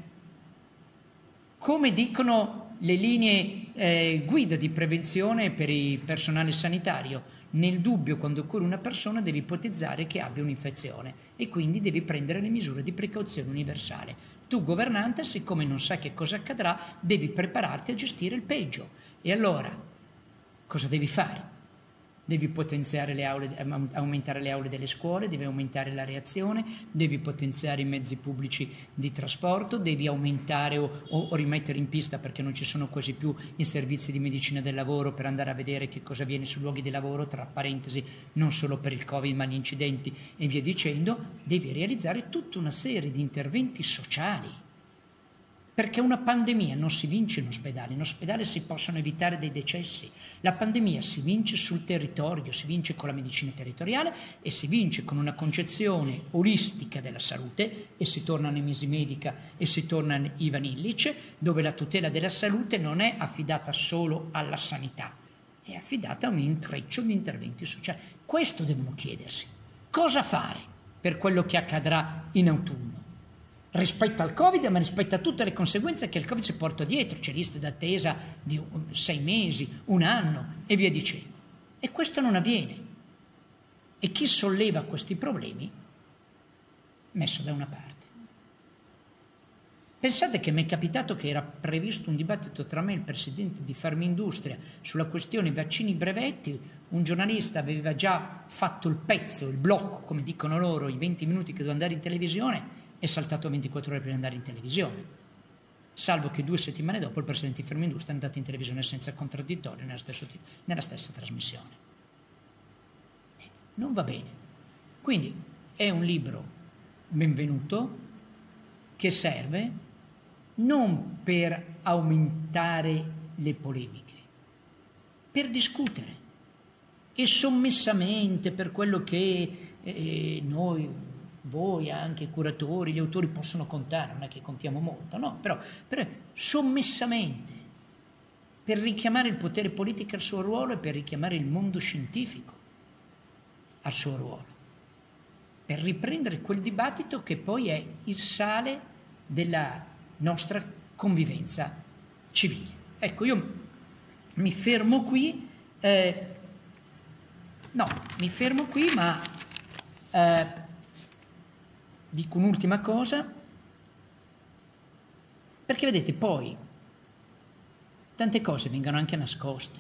Come dicono le linee eh, guida di prevenzione per il personale sanitario, nel dubbio quando curi una persona devi ipotizzare che abbia un'infezione e quindi devi prendere le misure di precauzione universale. Tu governante, siccome non sai che cosa accadrà, devi prepararti a gestire il peggio. E allora cosa devi fare? Devi potenziare le aule, aumentare le aule delle scuole, devi aumentare la reazione, devi potenziare i mezzi pubblici di trasporto, devi aumentare o, o rimettere in pista, perché non ci sono quasi più i servizi di medicina del lavoro per andare a vedere che cosa avviene sui luoghi di lavoro, tra parentesi, non solo per il Covid ma gli incidenti e via dicendo. Devi realizzare tutta una serie di interventi sociali. Perché una pandemia non si vince in ospedale, in ospedale si possono evitare dei decessi. La pandemia si vince sul territorio, si vince con la medicina territoriale e si vince con una concezione olistica della salute, e si torna a Nemesi Medica e si torna a Ivan Illich, dove la tutela della salute non è affidata solo alla sanità, è affidata a un intreccio di interventi sociali. Questo devono chiedersi. Cosa fare per quello che accadrà in autunno? rispetto al Covid, ma rispetto a tutte le conseguenze che il Covid si porta dietro. C'è liste d'attesa di sei mesi, un anno e via dicendo. E questo non avviene. E chi solleva questi problemi, messo da una parte. Pensate che mi è capitato che era previsto un dibattito tra me e il presidente di Farmindustria sulla questione vaccini brevetti, un giornalista aveva già fatto il pezzo, il blocco, come dicono loro, i venti minuti che doveva andare in televisione, è saltato ventiquattro ore per andare in televisione. Salvo che due settimane dopo il presidente di Farmindustria è andato in televisione senza contraddittorio nella, stesso, nella stessa trasmissione. Non va bene. Quindi è un libro benvenuto che serve non per aumentare le polemiche, per discutere e sommessamente per quello che eh, noi, voi anche i curatori, gli autori possono contare, non è che contiamo molto, no, però, però sommessamente per richiamare il potere politico al suo ruolo e per richiamare il mondo scientifico al suo ruolo, per riprendere quel dibattito che poi è il sale della nostra convivenza civile. Ecco, io mi fermo qui, eh, no, mi fermo qui, ma eh, dico un'ultima cosa, perché vedete poi tante cose vengono anche nascoste.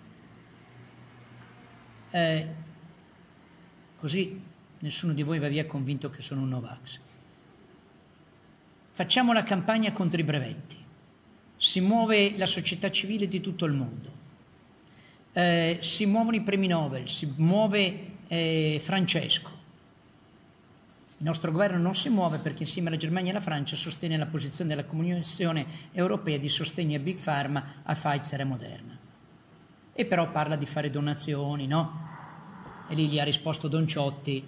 Eh, così nessuno di voi va via convinto che sono un Novax. Facciamo la campagna contro i brevetti, si muove la società civile di tutto il mondo, eh, si muovono i premi Nobel, si muove eh, Francesco. Il nostro governo non si muove perché insieme alla Germania e alla Francia sostiene la posizione della Commissione europea di sostegno a Big Pharma, a Pfizer e Moderna. E però parla di fare donazioni, no? E lì gli ha risposto Don Ciotti,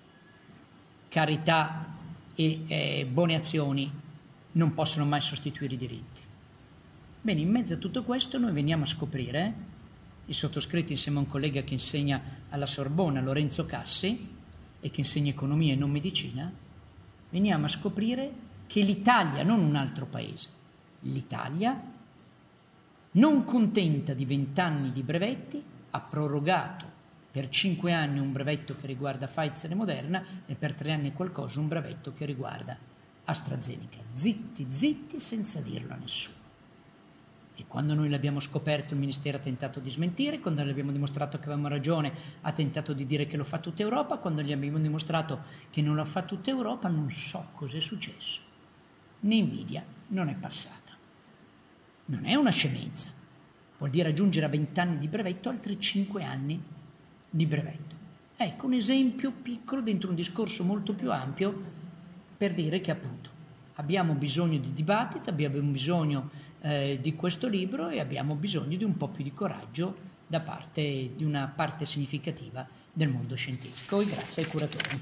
carità e eh, buone azioni non possono mai sostituire i diritti. Bene, in mezzo a tutto questo noi veniamo a scoprire, eh, il sottoscritto insieme a un collega che insegna alla Sorbona, Lorenzo Cassi, e che insegna economia e non medicina, veniamo a scoprire che l'Italia, non un altro paese, l'Italia, non contenta di vent'anni di brevetti, ha prorogato per cinque anni un brevetto che riguarda Pfizer e Moderna e per tre anni e qualcosa un brevetto che riguarda AstraZeneca. Zitti, zitti, senza dirlo a nessuno. E quando noi l'abbiamo scoperto il Ministero ha tentato di smentire, quando gli abbiamo dimostrato che avevamo ragione ha tentato di dire che lo fa tutta Europa, quando gli abbiamo dimostrato che non lo fa tutta Europa non so cosa è successo. Né invidia non è passata. Non è una scemenza. Vuol dire aggiungere a vent'anni di brevetto altri cinque anni di brevetto. Ecco un esempio piccolo dentro un discorso molto più ampio per dire che appunto abbiamo bisogno di dibattito, abbiamo bisogno eh, di questo libro e abbiamo bisogno di un po' più di coraggio da parte di una parte significativa del mondo scientifico. E grazie ai curatori.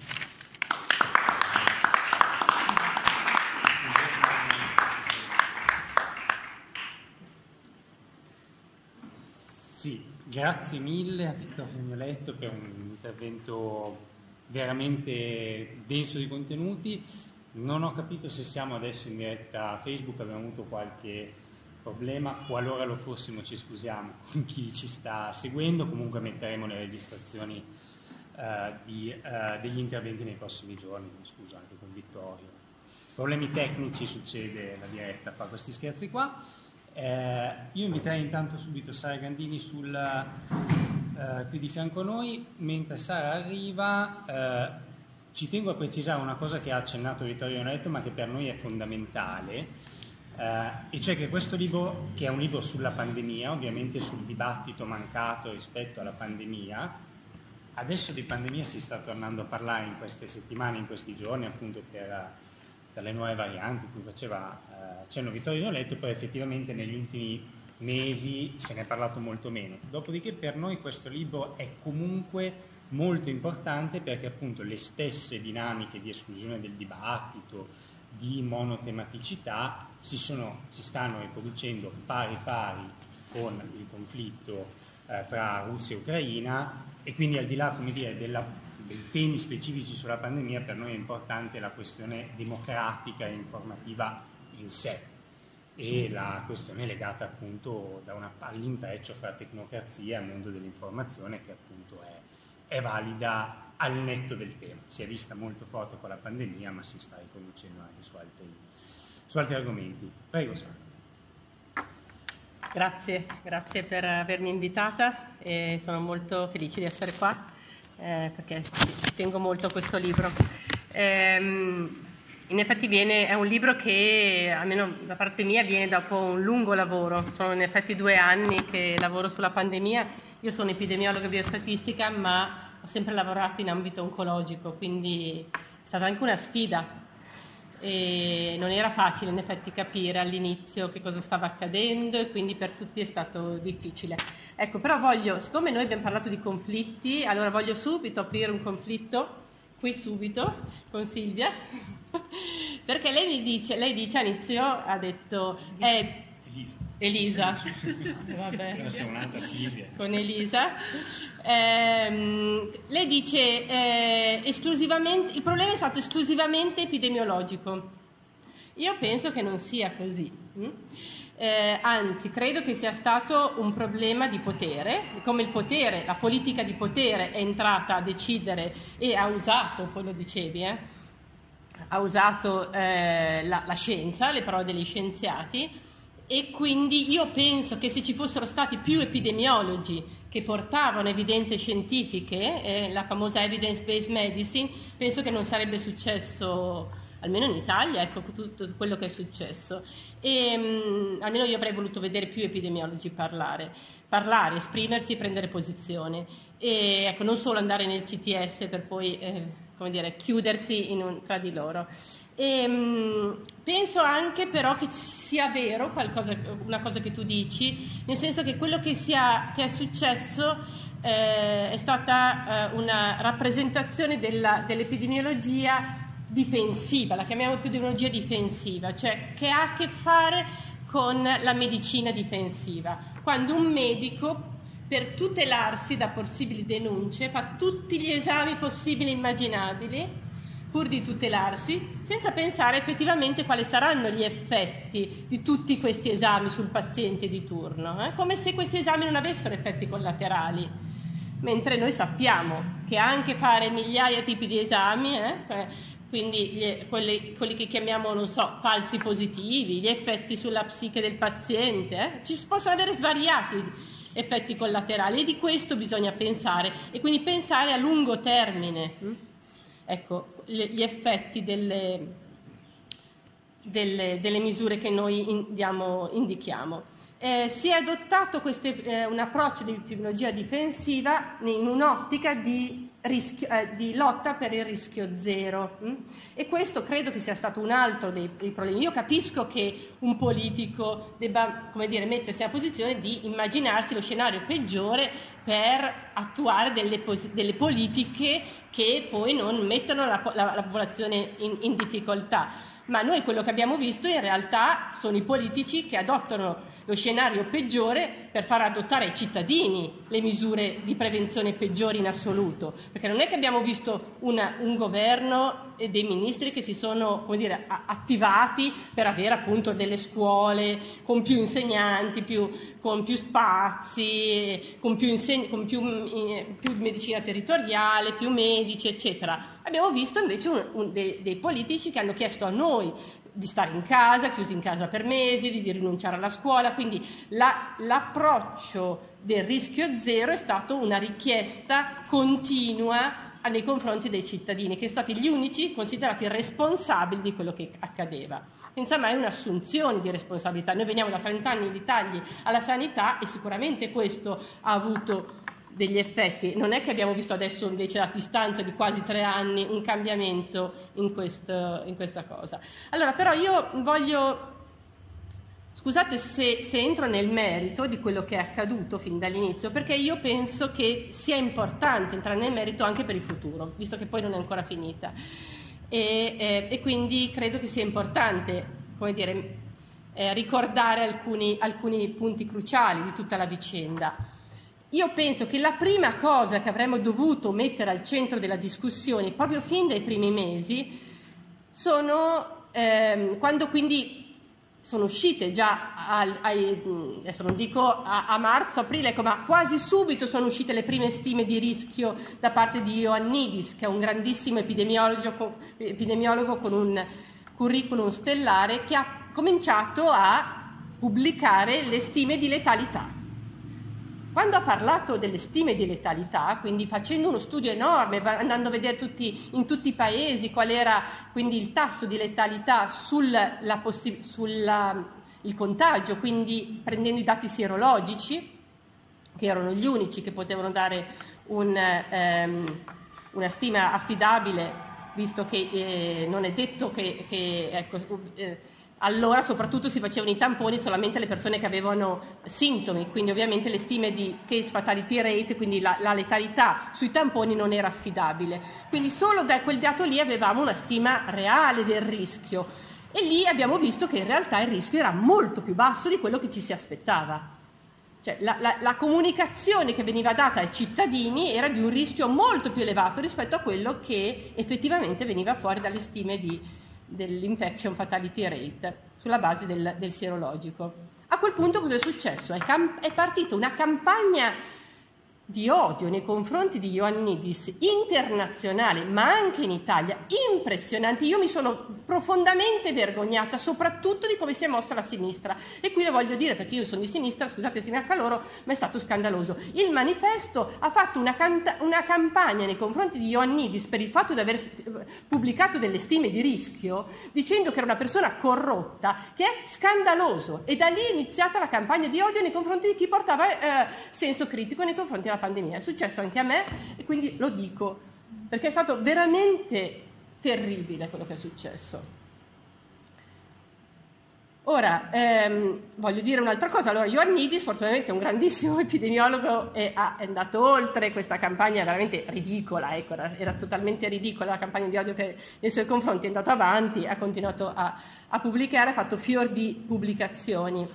Sì, grazie mille a Vittorio Mioletto per un intervento veramente denso di contenuti. Non ho capito se siamo adesso in diretta Facebook, abbiamo avuto qualche problema, qualora lo fossimo ci scusiamo con chi ci sta seguendo, comunque metteremo le registrazioni uh, di, uh, degli interventi nei prossimi giorni, mi scuso anche con Vittorio. Problemi tecnici, succede, la diretta fa questi scherzi qua. Eh, io inviterei intanto subito Sara Gandini sul, eh, qui di fianco a noi. Mentre Sara arriva, eh, ci tengo a precisare una cosa che ha accennato Vittorio Mioletto ma che per noi è fondamentale, eh, e cioè che questo libro, che è un libro sulla pandemia, ovviamente sul dibattito mancato rispetto alla pandemia, adesso di pandemia si sta tornando a parlare in queste settimane, in questi giorni, appunto per, per le nuove varianti, cui faceva eh, cenno Vittorio Mioletto, poi effettivamente negli ultimi mesi se ne è parlato molto meno. Dopodiché per noi questo libro è comunque molto importante perché appunto le stesse dinamiche di esclusione del dibattito, di monotematicità si, sono, si stanno riproducendo pari pari con il conflitto eh, fra Russia e Ucraina, e quindi al di là, come dire, della dei temi specifici sulla pandemia, per noi è importante la questione democratica e informativa in sé e la questione legata appunto da una, all'intreccio fra tecnocrazia e mondo dell'informazione, che appunto è, è valida al netto del tema. Si è vista molto forte con la pandemia, ma si sta riproducendo anche su altri, su altri argomenti. Prego, Sara. Grazie, grazie per avermi invitata e sono molto felice di essere qua eh, perché ci tengo molto a questo libro. Ehm, in effetti viene, è un libro che, almeno da parte mia, viene dopo un lungo lavoro. Sono in effetti due anni che lavoro sulla pandemia. Io sono epidemiologa biostatistica, ma ho sempre lavorato in ambito oncologico, quindi è stata anche una sfida. E non era facile in effetti capire all'inizio che cosa stava accadendo e quindi per tutti è stato difficile. Ecco, però voglio, siccome noi abbiamo parlato di conflitti, allora voglio subito aprire un conflitto, qui subito, con Silvia, perché lei mi dice, lei dice all'inizio, ha detto, eh, Elisa. Elisa, vabbè. Silvia. Con Elisa, ehm, lei dice eh, esclusivamente, il problema è stato esclusivamente epidemiologico. Io penso che non sia così, hm? eh, anzi credo che sia stato un problema di potere, come il potere, la politica di potere è entrata a decidere e ha usato, poi lo dicevi, eh, ha usato eh, la, la scienza, le parole degli scienziati. E quindi io penso che se ci fossero stati più epidemiologi che portavano evidenze scientifiche, eh, la famosa evidence-based medicine, penso che non sarebbe successo, almeno in Italia, ecco tutto quello che è successo. E, mh, almeno io avrei voluto vedere più epidemiologi parlare, parlare, esprimersi, prendere posizione. E ecco, non solo andare nel C T S per poi eh, come dire, chiudersi in un, tra di loro. E, mh, penso anche però che sia vero qualcosa, una cosa che tu dici, nel senso che quello che, sia, che è successo eh, è stata eh, una rappresentazione della, dell'epidemiologia difensiva, la chiamiamo epidemiologia difensiva, cioè che ha a che fare con la medicina difensiva, quando un medico per tutelarsi da possibili denunce fa tutti gli esami possibili e immaginabili pur di tutelarsi, senza pensare effettivamente quali saranno gli effetti di tutti questi esami sul paziente di turno, eh? Come se questi esami non avessero effetti collaterali, mentre noi sappiamo che anche fare migliaia di tipi di esami, eh? quindi gli, quelli, quelli che chiamiamo, non so, falsi positivi, gli effetti sulla psiche del paziente, eh? Ci possono avere svariati effetti collaterali e di questo bisogna pensare, e quindi pensare a lungo termine. Hm? Ecco, le, gli effetti delle, delle, delle misure che noi in, diamo, indichiamo. Eh, si è adottato queste, eh, un approccio di epidemiologia difensiva in un'ottica di, rischio, eh, di lotta per il rischio zero. Hm? E questo credo che sia stato un altro dei, dei problemi. Io capisco che un politico debba, come dire, mettersi a posizione di immaginarsi lo scenario peggiore per attuare delle, delle politiche che poi non mettono la, la, la popolazione in, in difficoltà. Ma noi quello che abbiamo visto in realtà sono i politici che adottano lo scenario peggiore per far adottare ai cittadini le misure di prevenzione peggiori in assoluto, perché non è che abbiamo visto una, un governo e dei ministri che si sono, come dire, attivati per avere appunto delle scuole con più insegnanti, più, con più spazi, con, più, inseg- con più, eh, più medicina territoriale, più medici, eccetera. Abbiamo visto invece un, un, dei, dei politici che hanno chiesto a noi di stare in casa, chiusi in casa per mesi, di, di rinunciare alla scuola, quindi la, l'approccio del rischio zero è stato una richiesta continua nei confronti dei cittadini, che sono stati gli unici considerati responsabili di quello che accadeva, senza mai un'assunzione di responsabilità. Noi veniamo da trenta anni di tagli alla sanità e sicuramente questo ha avuto degli effetti. Non è che abbiamo visto adesso invece a distanza di quasi tre anni un cambiamento in, questo, in questa cosa. Allora però io voglio, scusate se, se entro nel merito di quello che è accaduto fin dall'inizio, perché io penso che sia importante entrare nel merito anche per il futuro, visto che poi non è ancora finita, e, e, e quindi credo che sia importante, come dire, eh, ricordare alcuni, alcuni punti cruciali di tutta la vicenda. io penso che la prima cosa che avremmo dovuto mettere al centro della discussione, proprio fin dai primi mesi, sono ehm, quando quindi sono uscite già, al, ai, adesso non dico a, a marzo, aprile, ecco, ma quasi subito sono uscite le prime stime di rischio da parte di Ioannidis, che è un grandissimo epidemiologo, epidemiologo con un curriculum stellare, che ha cominciato a pubblicare le stime di letalità. Quando ha parlato delle stime di letalità, quindi facendo uno studio enorme, andando a vedere tutti, in tutti i paesi qual era quindi il tasso di letalità sul la possi- sulla, il contagio, quindi prendendo i dati sierologici, che erano gli unici che potevano dare un, ehm, una stima affidabile, visto che eh, non è detto che, che ecco, eh, allora soprattutto si facevano i tamponi solamente alle persone che avevano sintomi, quindi ovviamente le stime di case fatality rate, quindi la, la letalità sui tamponi non era affidabile. Quindi solo da quel dato lì avevamo una stima reale del rischio e lì abbiamo visto che in realtà il rischio era molto più basso di quello che ci si aspettava. Cioè la, la, la comunicazione che veniva data ai cittadini era di un rischio molto più elevato rispetto a quello che effettivamente veniva fuori dalle stime di dell'infection fatality rate sulla base del, del sierologico. A quel punto cosa è successo? È, camp- è partita una campagna di odio nei confronti di Ioannidis internazionale, ma anche in Italia, impressionante. Io mi sono profondamente vergognata soprattutto di come si è mossa la sinistra, e qui lo voglio dire perché io sono di sinistra, scusate se mi accaloro, ma è stato scandaloso. Il Manifesto ha fatto una, canta- una campagna nei confronti di Ioannidis per il fatto di aver pubblicato delle stime di rischio dicendo che era una persona corrotta, che è scandaloso, e da lì è iniziata la campagna di odio nei confronti di chi portava eh, senso critico nei confronti della pandemia. È successo anche a me e quindi lo dico perché è stato veramente terribile quello che è successo. Ora ehm, voglio dire un'altra cosa. Allora, Ioannidis fortunatamente è un grandissimo epidemiologo e ha, è andato oltre questa campagna veramente ridicola, ecco, era, era totalmente ridicola la campagna di odio che nei suoi confronti, è andato avanti, ha continuato a, a pubblicare, ha fatto fior di pubblicazioni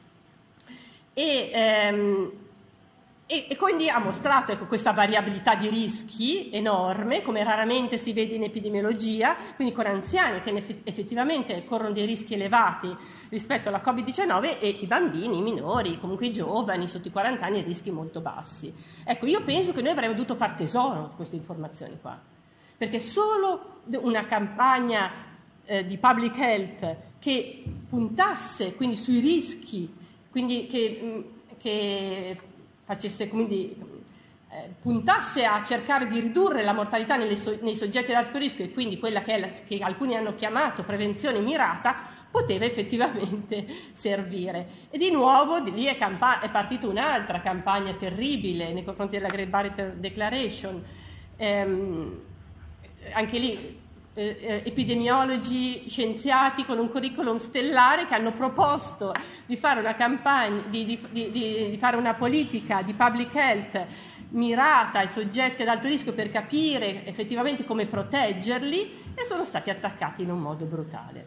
e ehm, E, e quindi ha mostrato ecco, questa variabilità di rischi enorme, come raramente si vede in epidemiologia, quindi con anziani che effettivamente corrono dei rischi elevati rispetto alla covid diciannove e i bambini, i minori, comunque i giovani sotto i quaranta anni, rischi molto bassi. Ecco, io penso che noi avremmo dovuto far tesoro di queste informazioni qua, perché solo una campagna eh, di public health che puntasse quindi sui rischi, quindi che, che facesse, quindi, eh, puntasse a cercare di ridurre la mortalità nelle so- nei soggetti ad alto rischio, e quindi quella che, è la, che alcuni hanno chiamato prevenzione mirata, poteva effettivamente servire. E di nuovo di lì è, campa- è partita un'altra campagna terribile nei confronti della Great Barrier Declaration. Ehm, anche lì eh, eh, epidemiologi, scienziati con un curriculum stellare che hanno proposto di fare una campagna, di, di, di, di fare una politica di public health mirata ai soggetti ad alto rischio per capire effettivamente come proteggerli, e sono stati attaccati in un modo brutale.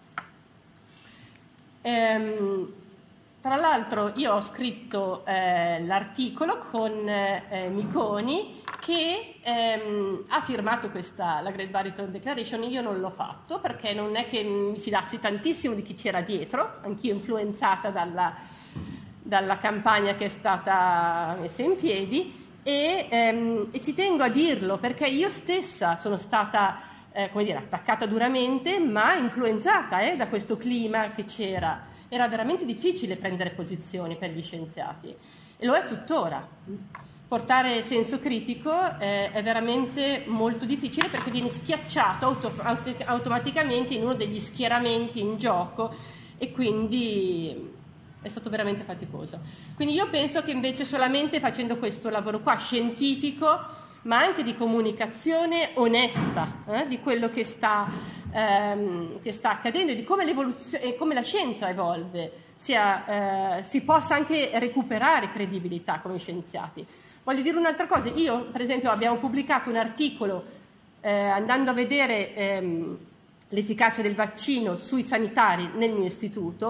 Ehm, tra l'altro io ho scritto eh, l'articolo con eh, Miconi, che ehm, ha firmato questa, la Great Barrier Declaration. Io non l'ho fatto perché non è che mi fidassi tantissimo di chi c'era dietro, anch'io influenzata dalla, dalla campagna che è stata messa in piedi, e, ehm, e ci tengo a dirlo perché io stessa sono stata eh, come dire, attaccata duramente, ma influenzata eh, da questo clima che c'era. Era veramente difficile prendere posizioni per gli scienziati, e lo è tuttora. Portare senso critico eh, è veramente molto difficile perché viene schiacciato auto, auto, automaticamente in uno degli schieramenti in gioco, e quindi è stato veramente faticoso. Quindi io penso che invece solamente facendo questo lavoro qua scientifico, ma anche di comunicazione onesta eh, di quello che sta, ehm, che sta accadendo e di come l'evoluzione e come la scienza evolve, sia, eh, si possa anche recuperare credibilità come scienziati. Voglio dire un'altra cosa. Io, per esempio, abbiamo pubblicato un articolo eh, andando a vedere ehm, l'efficacia del vaccino sui sanitari nel mio istituto,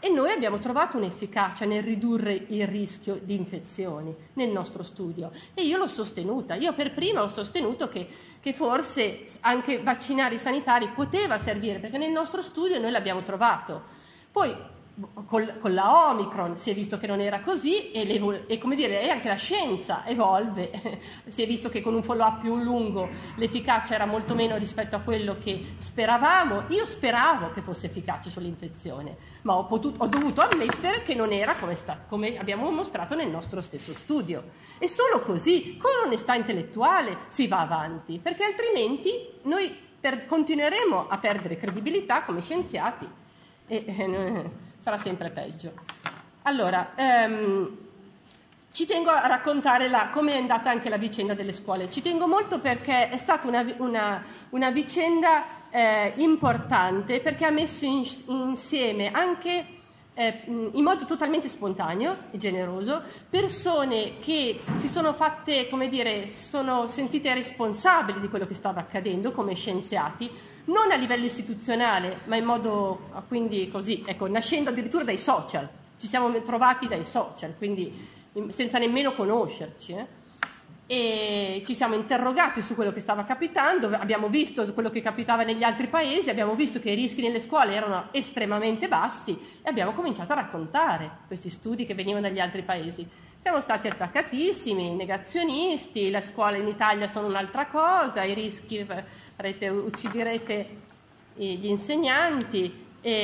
E noi abbiamo trovato un'efficacia nel ridurre il rischio di infezioni nel nostro studio, e io l'ho sostenuta. Io per prima ho sostenuto che, che forse anche vaccinare i sanitari poteva servire, perché nel nostro studio noi l'abbiamo trovato. Poi Col, con la Omicron si è visto che non era così, e, le, e come dire, e anche la scienza evolve. Si è visto che con un follow up più lungo l'efficacia era molto meno rispetto a quello che speravamo. Io speravo che fosse efficace sull'infezione, ma ho, potuto, ho dovuto ammettere che non era come, sta, come abbiamo mostrato nel nostro stesso studio. E solo così, con onestà intellettuale, si va avanti, perché altrimenti noi per, continueremo a perdere credibilità come scienziati, e eh, sarà sempre peggio. Allora, ehm, ci tengo a raccontare la, come è andata anche la vicenda delle scuole. Ci tengo molto perché è stata una, una, una vicenda eh, importante, perché ha messo in, insieme anche eh, in modo totalmente spontaneo e generoso persone che si sono fatte, come dire, sono sentite responsabili di quello che stava accadendo come scienziati, non a livello istituzionale, ma in modo, quindi così, ecco, nascendo addirittura dai social. Ci siamo trovati dai social, quindi senza nemmeno conoscerci, eh? E ci siamo interrogati su quello che stava capitando, abbiamo visto quello che capitava negli altri paesi, abbiamo visto che i rischi nelle scuole erano estremamente bassi e abbiamo cominciato a raccontare questi studi che venivano dagli altri paesi. Siamo stati attaccatissimi, negazionisti, le scuole in Italia sono un'altra cosa, i rischi, farete, ucciderete gli insegnanti.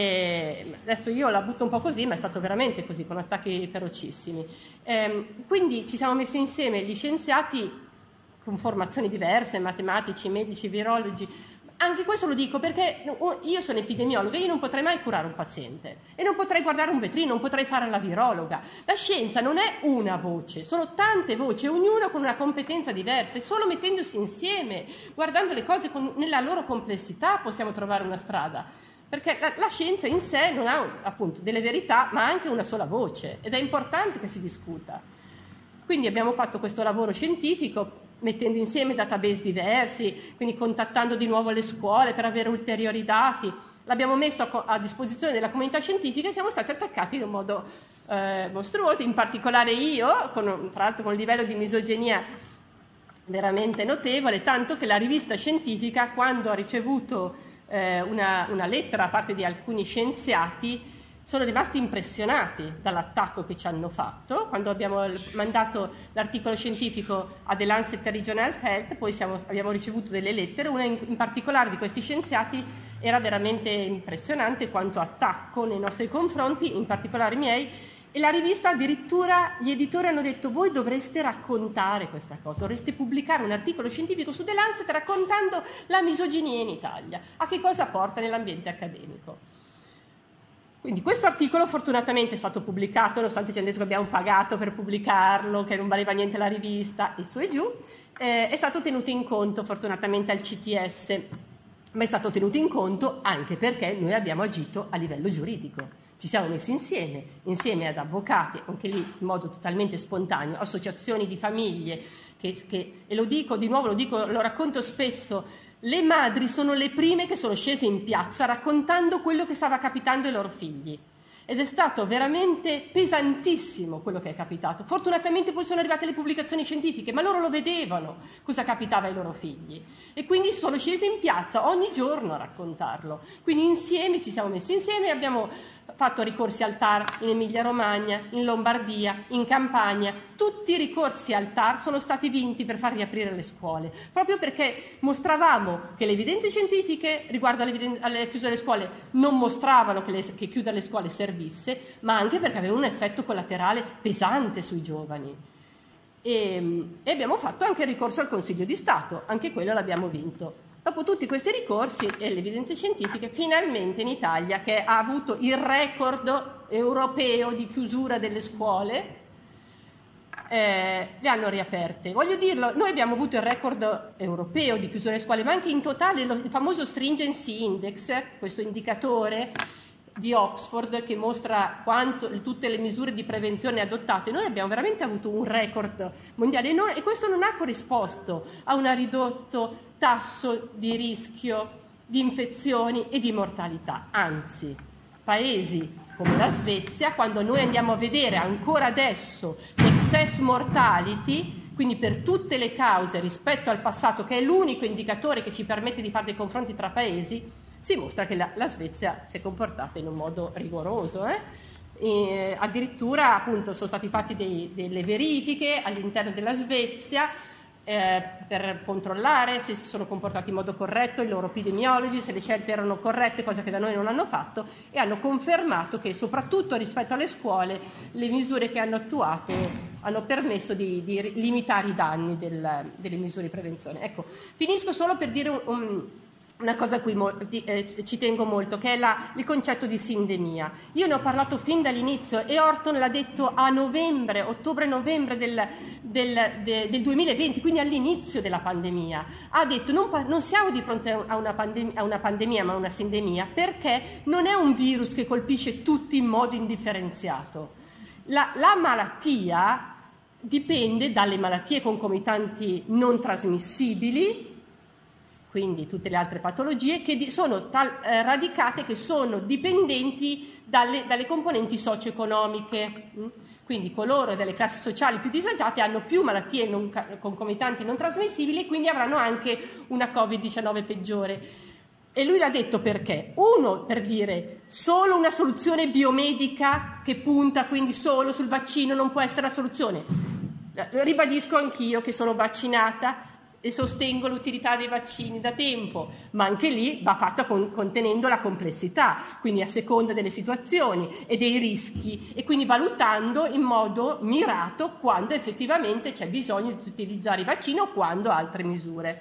E adesso io la butto un po' così, ma è stato veramente così, con attacchi ferocissimi. Ehm, quindi ci siamo messi insieme gli scienziati con formazioni diverse, matematici, medici, virologi. Anche questo lo dico perché io sono epidemiologa, io non potrei mai curare un paziente e non potrei guardare un vetrino, non potrei fare la virologa. La scienza non è una voce, sono tante voci, ognuna con una competenza diversa, e solo mettendosi insieme, guardando le cose con, nella loro complessità, possiamo trovare una strada. Perché la, la scienza in sé non ha appunto delle verità, ma anche una sola voce, ed è importante che si discuta. Quindi abbiamo fatto questo lavoro scientifico mettendo insieme database diversi, quindi contattando di nuovo le scuole per avere ulteriori dati. L'abbiamo messo a, a disposizione della comunità scientifica e siamo stati attaccati in un modo eh, mostruoso, in particolare io, con, tra l'altro con un livello di misoginia veramente notevole, tanto che la rivista scientifica, quando ha ricevuto eh, una, una lettera da parte di alcuni scienziati, sono rimasti impressionati dall'attacco che ci hanno fatto. Quando abbiamo mandato l'articolo scientifico a The Lancet Regional Health, poi siamo, abbiamo ricevuto delle lettere, una in, in particolare di questi scienziati era veramente impressionante quanto attacco nei nostri confronti, in particolare i miei, e la rivista addirittura, gli editori hanno detto: voi dovreste raccontare questa cosa, dovreste pubblicare un articolo scientifico su The Lancet raccontando la misoginia in Italia, a che cosa porta nell'ambiente accademico. Quindi questo articolo fortunatamente è stato pubblicato, nonostante ci hanno detto che abbiamo pagato per pubblicarlo, che non valeva niente la rivista, e su e giù, eh, è stato tenuto in conto fortunatamente al C T S, ma è stato tenuto in conto anche perché noi abbiamo agito a livello giuridico. Ci siamo messi insieme, insieme ad avvocati, anche lì in modo totalmente spontaneo, associazioni di famiglie, che, che, e lo dico di nuovo, lo, dico, lo racconto spesso, le madri sono le prime che sono scese in piazza raccontando quello che stava capitando ai loro figli. Ed è stato veramente pesantissimo quello che è capitato. Fortunatamente poi sono arrivate le pubblicazioni scientifiche, ma loro lo vedevano cosa capitava ai loro figli. E quindi sono scese in piazza ogni giorno a raccontarlo. Quindi insieme ci siamo messi insieme e abbiamo fatto ricorsi al T A R in Emilia-Romagna, in Lombardia, in Campania. Tutti i ricorsi al T A R sono stati vinti per far riaprire le scuole, proprio perché mostravamo che le evidenze scientifiche riguardo alle, alle chiusure delle scuole non mostravano che, le, che chiudere le scuole servisse, ma anche perché aveva un effetto collaterale pesante sui giovani. E, e abbiamo fatto anche il ricorso al Consiglio di Stato, anche quello l'abbiamo vinto. Dopo tutti questi ricorsi e le evidenze scientifiche, finalmente in Italia, che ha avuto il record europeo di chiusura delle scuole, eh, le hanno riaperte. Voglio dirlo, noi abbiamo avuto il record europeo di chiusura delle scuole, ma anche in totale lo, il famoso Stringency Index, questo indicatore di Oxford che mostra quanto, tutte le misure di prevenzione adottate. Noi abbiamo veramente avuto un record mondiale e, non, e questo non ha corrisposto a un ridotto tasso di rischio di infezioni e di mortalità, anzi, paesi come la Svezia, quando noi andiamo a vedere ancora adesso l'excess mortality, quindi per tutte le cause rispetto al passato, che è l'unico indicatore che ci permette di fare dei confronti tra paesi, si mostra che la, la Svezia si è comportata in un modo rigoroso. Eh? E addirittura appunto sono stati fatti dei, delle verifiche all'interno della Svezia eh, per controllare se si sono comportati in modo corretto i loro epidemiologi, se le scelte erano corrette, cosa che da noi non hanno fatto, e hanno confermato che soprattutto rispetto alle scuole le misure che hanno attuato hanno permesso di, di limitare i danni del, delle misure di prevenzione. Ecco, finisco solo per dire un, un una cosa a cui eh, ci tengo molto, che è la, il concetto di sindemia. Io ne ho parlato fin dall'inizio e Orton l'ha detto a novembre, ottobre-novembre del, del, de, del duemilaventi, quindi all'inizio della pandemia. Ha detto non, non siamo di fronte a una, pandem- a una pandemia ma a una sindemia, perché non è un virus che colpisce tutti in modo indifferenziato. La, la malattia dipende dalle malattie concomitanti non trasmissibili, quindi tutte le altre patologie che di, sono tal, eh, radicate, che sono dipendenti dalle, dalle componenti socio-economiche. Quindi coloro delle classi sociali più disagiate hanno più malattie non, concomitanti non trasmissibili e quindi avranno anche una covid diciannove peggiore. E lui l'ha detto perché? Uno, per dire solo una soluzione biomedica che punta quindi solo sul vaccino non può essere la soluzione. Ribadisco anch'io che sono vaccinata e sostengo l'utilità dei vaccini da tempo, ma anche lì va fatta con, contenendo la complessità, quindi a seconda delle situazioni e dei rischi, e quindi valutando in modo mirato quando effettivamente c'è bisogno di utilizzare i vaccini o quando altre misure.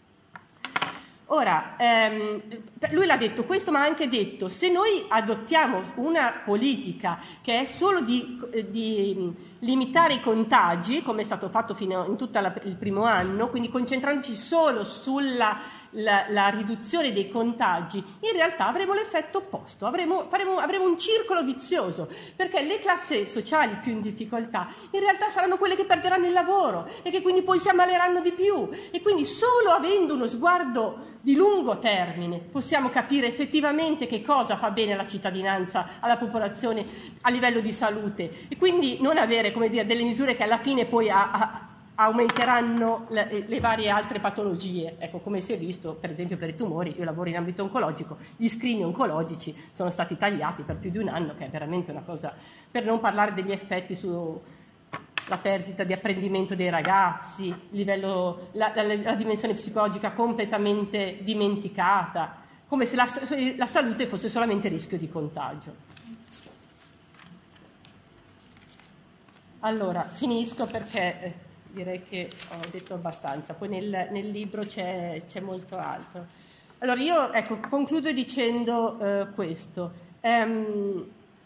Ora, ehm, lui l'ha detto questo, ma ha anche detto se noi adottiamo una politica che è solo di, di limitare i contagi, come è stato fatto fino in tutto il primo anno, quindi concentrandoci solo sulla la, la riduzione dei contagi, in realtà avremo l'effetto opposto, avremo, faremo, avremo un circolo vizioso, perché le classi sociali più in difficoltà in realtà saranno quelle che perderanno il lavoro e che quindi poi si ammaleranno di più, e quindi solo avendo uno sguardo di lungo termine possiamo capire effettivamente che cosa fa bene alla cittadinanza, alla popolazione a livello di salute, e quindi non avere, come dire, delle misure che alla fine poi a, a, aumenteranno le, le varie altre patologie. Ecco, come si è visto per esempio per i tumori, io lavoro in ambito oncologico, gli screening oncologici sono stati tagliati per più di un anno, che è veramente una cosa, per non parlare degli effetti su la perdita di apprendimento dei ragazzi, livello, la, la, la dimensione psicologica completamente dimenticata, come se la, la salute fosse solamente rischio di contagio. Allora, finisco perché eh, direi che ho detto abbastanza, poi nel, nel libro c'è, c'è molto altro. Allora, io ecco, concludo dicendo eh, questo. Um,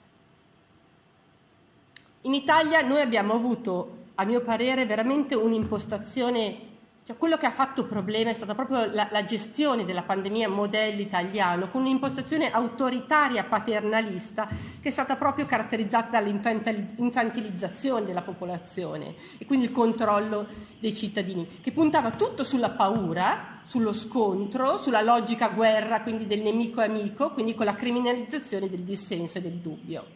In Italia noi abbiamo avuto, a mio parere, veramente un'impostazione, cioè quello che ha fatto problema è stata proprio la, la gestione della pandemia modello italiano, con un'impostazione autoritaria paternalista che è stata proprio caratterizzata dall'infantilizzazione della popolazione e quindi il controllo dei cittadini, che puntava tutto sulla paura, sullo scontro, sulla logica guerra, quindi del nemico amico, quindi con la criminalizzazione del dissenso e del dubbio.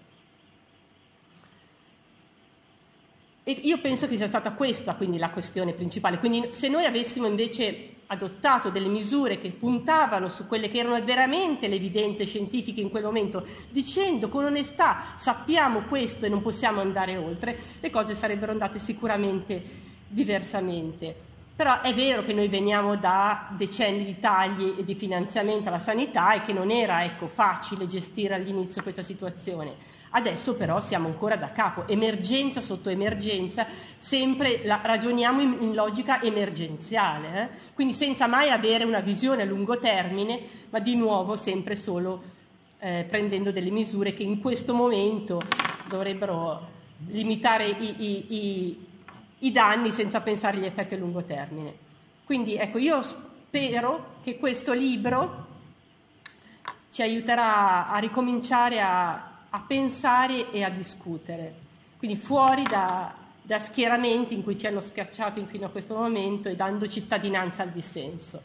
E io penso che sia stata questa quindi la questione principale. Quindi se noi avessimo invece adottato delle misure che puntavano su quelle che erano veramente le evidenze scientifiche in quel momento, dicendo con onestà sappiamo questo e non possiamo andare oltre, le cose sarebbero andate sicuramente diversamente. Però è vero che noi veniamo da decenni di tagli e di finanziamento alla sanità e che non era ecco, facile gestire all'inizio questa situazione. Adesso però siamo ancora da capo, emergenza sotto emergenza, sempre la, ragioniamo in, in logica emergenziale, eh? Quindi senza mai avere una visione a lungo termine, ma di nuovo sempre solo eh, prendendo delle misure che in questo momento dovrebbero limitare i, i, i, i danni senza pensare agli effetti a lungo termine. Quindi ecco, io spero che questo libro ci aiuterà a ricominciare a a pensare e a discutere, quindi fuori da, da schieramenti in cui ci hanno schiacciato fino a questo momento e dando cittadinanza al dissenso.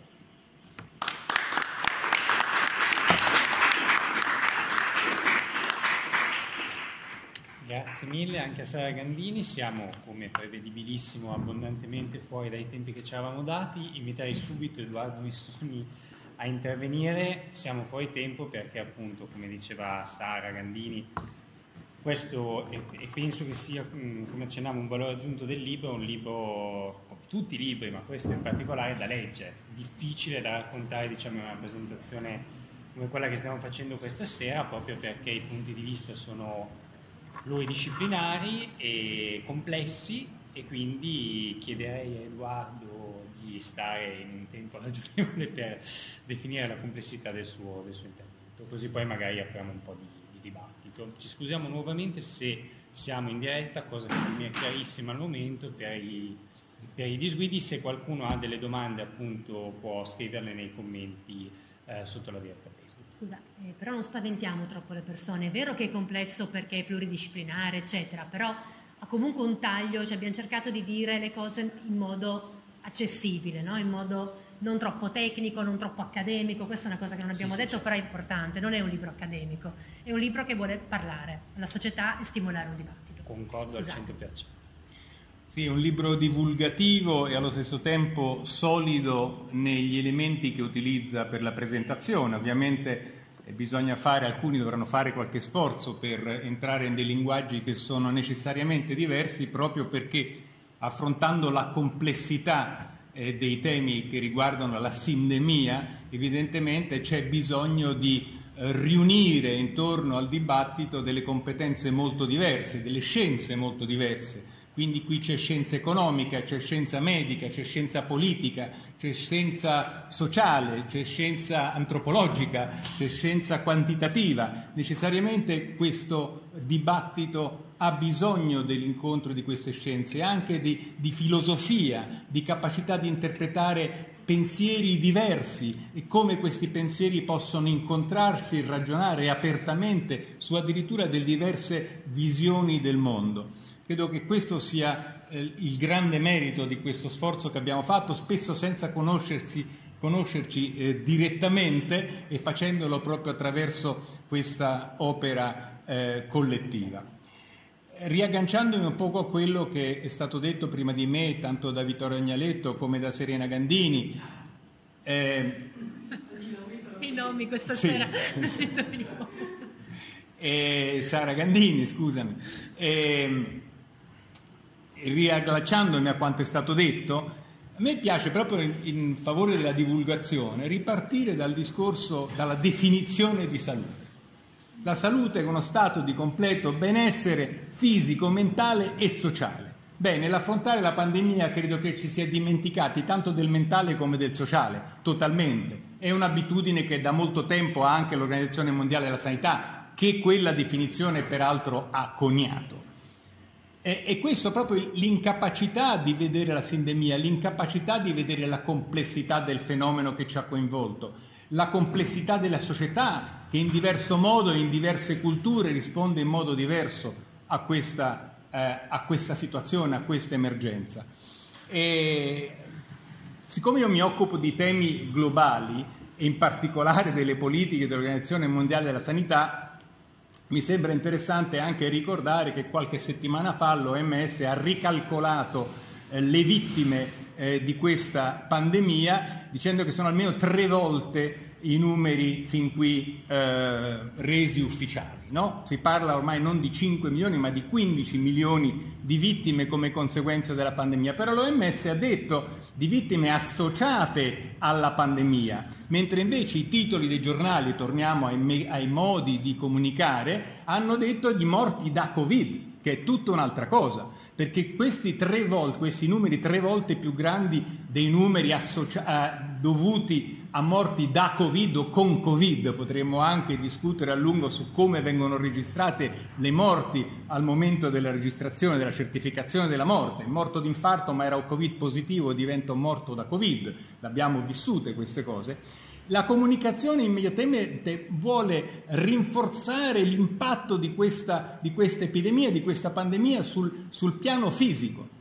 Grazie mille anche a Sara Gandini. Siamo, come prevedibilissimo, abbondantemente fuori dai tempi che ci eravamo dati. Inviterei subito Edoardo Missoni a intervenire. Siamo fuori tempo perché, appunto, come diceva Sara Gandini, questo, e, e penso che sia, come accennavo, un valore aggiunto del libro, un libro, come tutti i libri, ma questo in particolare, da leggere, difficile da raccontare, diciamo, in una presentazione come quella che stiamo facendo questa sera, proprio perché i punti di vista sono pluridisciplinari e complessi, e quindi chiederei a Edoardo di stare in un tempo ragionevole per definire la complessità del suo, del suo intervento, così poi magari apriamo un po' di, di dibattito. Ci scusiamo nuovamente se siamo in diretta, cosa che non mi è chiarissima al momento, per i, per i disguidi. Se qualcuno ha delle domande, appunto, può scriverle nei commenti eh, sotto la diretta. Scusa, eh, però non spaventiamo troppo le persone. È vero che è complesso perché è pluridisciplinare, eccetera, però ha comunque un taglio, cioè abbiamo cercato di dire le cose in modo accessibile, no? In modo non troppo tecnico, non troppo accademico. Questa è una cosa che non abbiamo sì, detto, sì, però è importante. Non è un libro accademico, è un libro che vuole parlare alla società e stimolare un dibattito. Concordo al cento per cento. Sì, è un libro divulgativo e allo stesso tempo solido negli elementi che utilizza per la presentazione. Ovviamente eh, bisogna fare, alcuni dovranno fare qualche sforzo per entrare in dei linguaggi che sono necessariamente diversi, proprio perché, affrontando la complessità eh, dei temi che riguardano la sindemia, evidentemente c'è bisogno di eh, riunire intorno al dibattito delle competenze molto diverse, delle scienze molto diverse. Quindi qui c'è scienza economica, c'è scienza medica, c'è scienza politica, c'è scienza sociale, c'è scienza antropologica, c'è scienza quantitativa. Necessariamente questo dibattito ha bisogno dell'incontro di queste scienze, anche di, di filosofia, di capacità di interpretare pensieri diversi e come questi pensieri possono incontrarsi e ragionare apertamente su addirittura delle diverse visioni del mondo. Credo che questo sia eh, il grande merito di questo sforzo che abbiamo fatto, spesso senza conoscersi, conoscerci eh, direttamente, e facendolo proprio attraverso questa opera eh, collettiva. Riagganciandomi un poco a quello che è stato detto prima di me, tanto da Vittorio Agnaletto come da Serena Gandini. Eh, I nomi questa sì. sera. eh, Sara Gandini, scusami. Eh, riallacciandomi a quanto è stato detto, a me piace, proprio in, in favore della divulgazione, ripartire dal discorso, dalla definizione di salute. La salute è uno stato di completo benessere fisico, mentale e sociale. Beh, nell'affrontare la pandemia credo che ci si è dimenticati tanto del mentale come del sociale, totalmente. È un'abitudine che da molto tempo ha anche l'Organizzazione Mondiale della Sanità, che quella definizione peraltro ha coniato. E, e questo proprio l'incapacità di vedere la sindemia, l'incapacità di vedere la complessità del fenomeno che ci ha coinvolto, la complessità della società che in diverso modo e in diverse culture risponde in modo diverso a questa, eh, a questa situazione, a questa emergenza. E siccome io mi occupo di temi globali e in particolare delle politiche dell'Organizzazione Mondiale della Sanità, mi sembra interessante anche ricordare che qualche settimana fa l'O M S ha ricalcolato eh, le vittime eh, di questa pandemia, dicendo che sono almeno tre volte i numeri fin qui eh, resi ufficiali, no? Si parla ormai non di cinque milioni ma di quindici milioni di vittime come conseguenza della pandemia, però l'O M S ha detto di vittime associate alla pandemia, mentre invece i titoli dei giornali, torniamo ai, me- ai modi di comunicare, hanno detto di morti da Covid, che è tutta un'altra cosa, perché questi tre volte, questi numeri tre volte più grandi dei numeri associa- eh, dovuti a morti da Covid o con Covid, potremmo anche discutere a lungo su come vengono registrate le morti al momento della registrazione, della certificazione della morte. Morto d'infarto ma era un Covid positivo, diventa un morto da Covid, l'abbiamo vissute queste cose. La comunicazione immediatamente vuole rinforzare l'impatto di questa, di questa epidemia, di questa pandemia sul, sul piano fisico.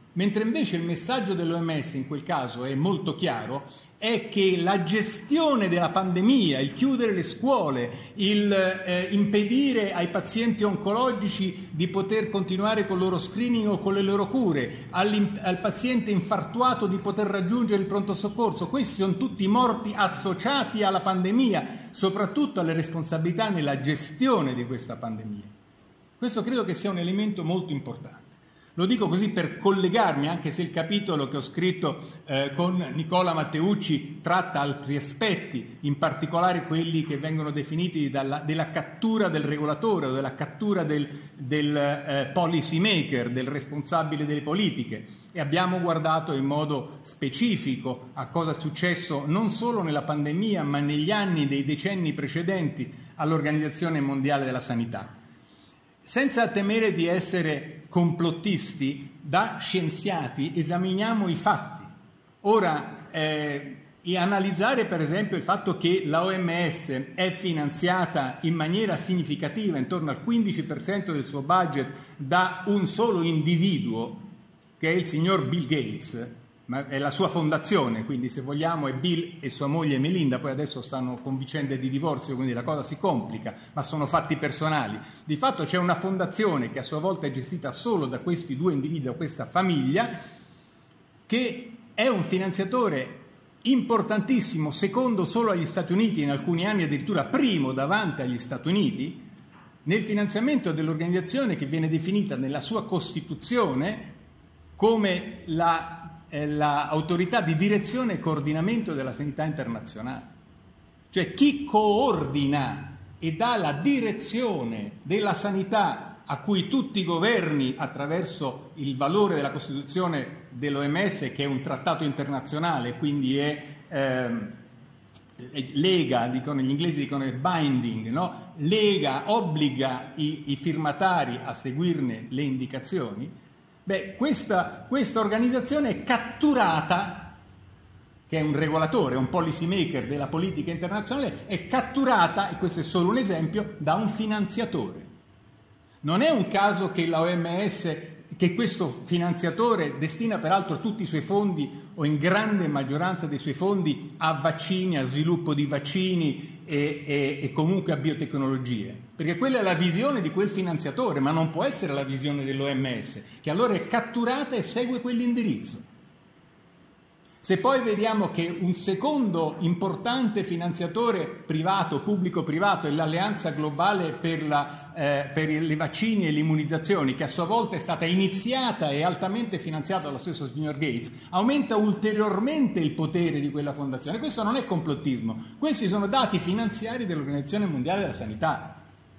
mentre invece il messaggio dell'O M S in quel caso è molto chiaro, è che la gestione della pandemia, il chiudere le scuole, il eh, impedire ai pazienti oncologici di poter continuare con il loro screening o con le loro cure, al paziente infartuato di poter raggiungere il pronto soccorso, questi sono tutti morti associati alla pandemia, soprattutto alle responsabilità nella gestione di questa pandemia. Questo credo che sia un elemento molto importante. Lo dico così per collegarmi, anche se il capitolo che ho scritto eh, con Nicola Matteucci tratta altri aspetti, in particolare quelli che vengono definiti dalla, della cattura del regolatore o della cattura del, del eh, policy maker, del responsabile delle politiche. E abbiamo guardato in modo specifico a cosa è successo non solo nella pandemia, ma negli anni dei decenni precedenti all'Organizzazione Mondiale della Sanità. Senza temere di essere complottisti, da scienziati esaminiamo i fatti. Ora, eh, e analizzare per esempio il fatto che la O M S è finanziata in maniera significativa, intorno al quindici per cento del suo budget, da un solo individuo, che è il signor Bill Gates, ma è la sua fondazione, quindi se vogliamo è Bill e sua moglie Melinda, poi adesso stanno con vicende di divorzio, quindi la cosa si complica, ma sono fatti personali. Di fatto c'è una fondazione che a sua volta è gestita solo da questi due individui, da questa famiglia, che è un finanziatore importantissimo, secondo solo agli Stati Uniti, in alcuni anni addirittura primo davanti agli Stati Uniti, nel finanziamento dell'organizzazione che viene definita nella sua Costituzione come la l'autorità di direzione e coordinamento della sanità internazionale, cioè chi coordina e dà la direzione della sanità a cui tutti i governi, attraverso il valore della Costituzione dell'O M S, che è un trattato internazionale, quindi è ehm, lega, dicono, gli inglesi dicono è binding, no? Lega, obbliga i, i firmatari a seguirne le indicazioni. Beh, questa, questa organizzazione è catturata, che è un regolatore, un policy maker della politica internazionale, è catturata, e questo è solo un esempio, da un finanziatore. Non è un caso che la O M S, che questo finanziatore destina peraltro tutti i suoi fondi, o in grande maggioranza dei suoi fondi, a vaccini, a sviluppo di vaccini e, e, e comunque a biotecnologie. Perché quella è la visione di quel finanziatore, ma non può essere la visione dell'O M S, che allora è catturata e segue quell'indirizzo. Se poi vediamo che un secondo importante finanziatore privato, pubblico-privato, è l'Alleanza Globale per, la, eh, per i vaccini e le immunizzazioni, che a sua volta è stata iniziata e altamente finanziata dallo stesso signor Gates, aumenta ulteriormente il potere di quella fondazione. Questo non è complottismo, questi sono dati finanziari dell'Organizzazione Mondiale della Sanità.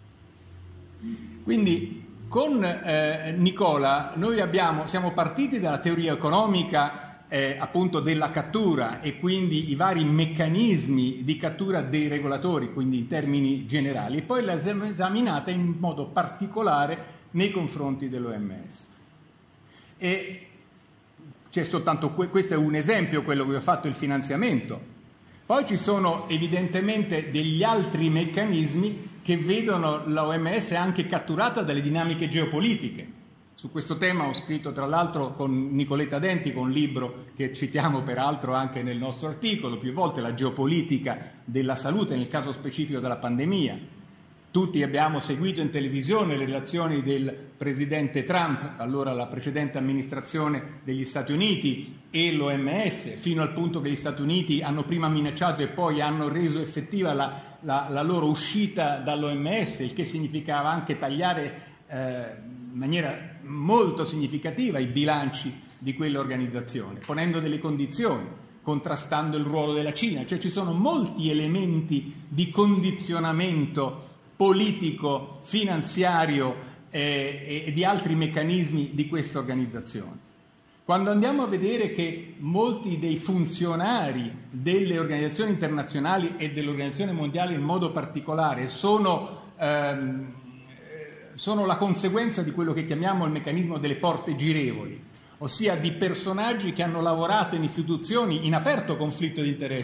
Quindi con eh, Nicola noi abbiamo, siamo partiti dalla teoria economica eh, appunto della cattura e quindi i vari meccanismi di cattura dei regolatori, quindi in termini generali, e poi l'abbiamo esaminata in modo particolare nei confronti dell'O M S. E c'è soltanto, questo è un esempio, quello che ho fatto, il finanziamento. Poi ci sono evidentemente degli altri meccanismi che vedono la O M S anche catturata dalle dinamiche geopolitiche. Su questo tema ho scritto tra l'altro con Nicoletta Denti, con un libro che citiamo peraltro anche nel nostro articolo, più volte, la geopolitica della salute, nel caso specifico della pandemia. Tutti abbiamo seguito in televisione le relazioni del presidente Trump, allora la precedente amministrazione degli Stati Uniti, e l'O M S, fino al punto che gli Stati Uniti hanno prima minacciato e poi hanno reso effettiva la, la, la loro uscita dall'O M S, il che significava anche tagliare eh, in maniera molto significativa i bilanci di quell'organizzazione, ponendo delle condizioni, contrastando il ruolo della Cina. Cioè ci sono molti elementi di condizionamento politico, finanziario eh, e di altri meccanismi di questa organizzazione. Quando andiamo a vedere che molti dei funzionari delle organizzazioni internazionali e dell'Organizzazione Mondiale in modo particolare sono, ehm, sono la conseguenza di quello che chiamiamo il meccanismo delle porte girevoli, ossia di personaggi che hanno lavorato in istituzioni in aperto conflitto di interesse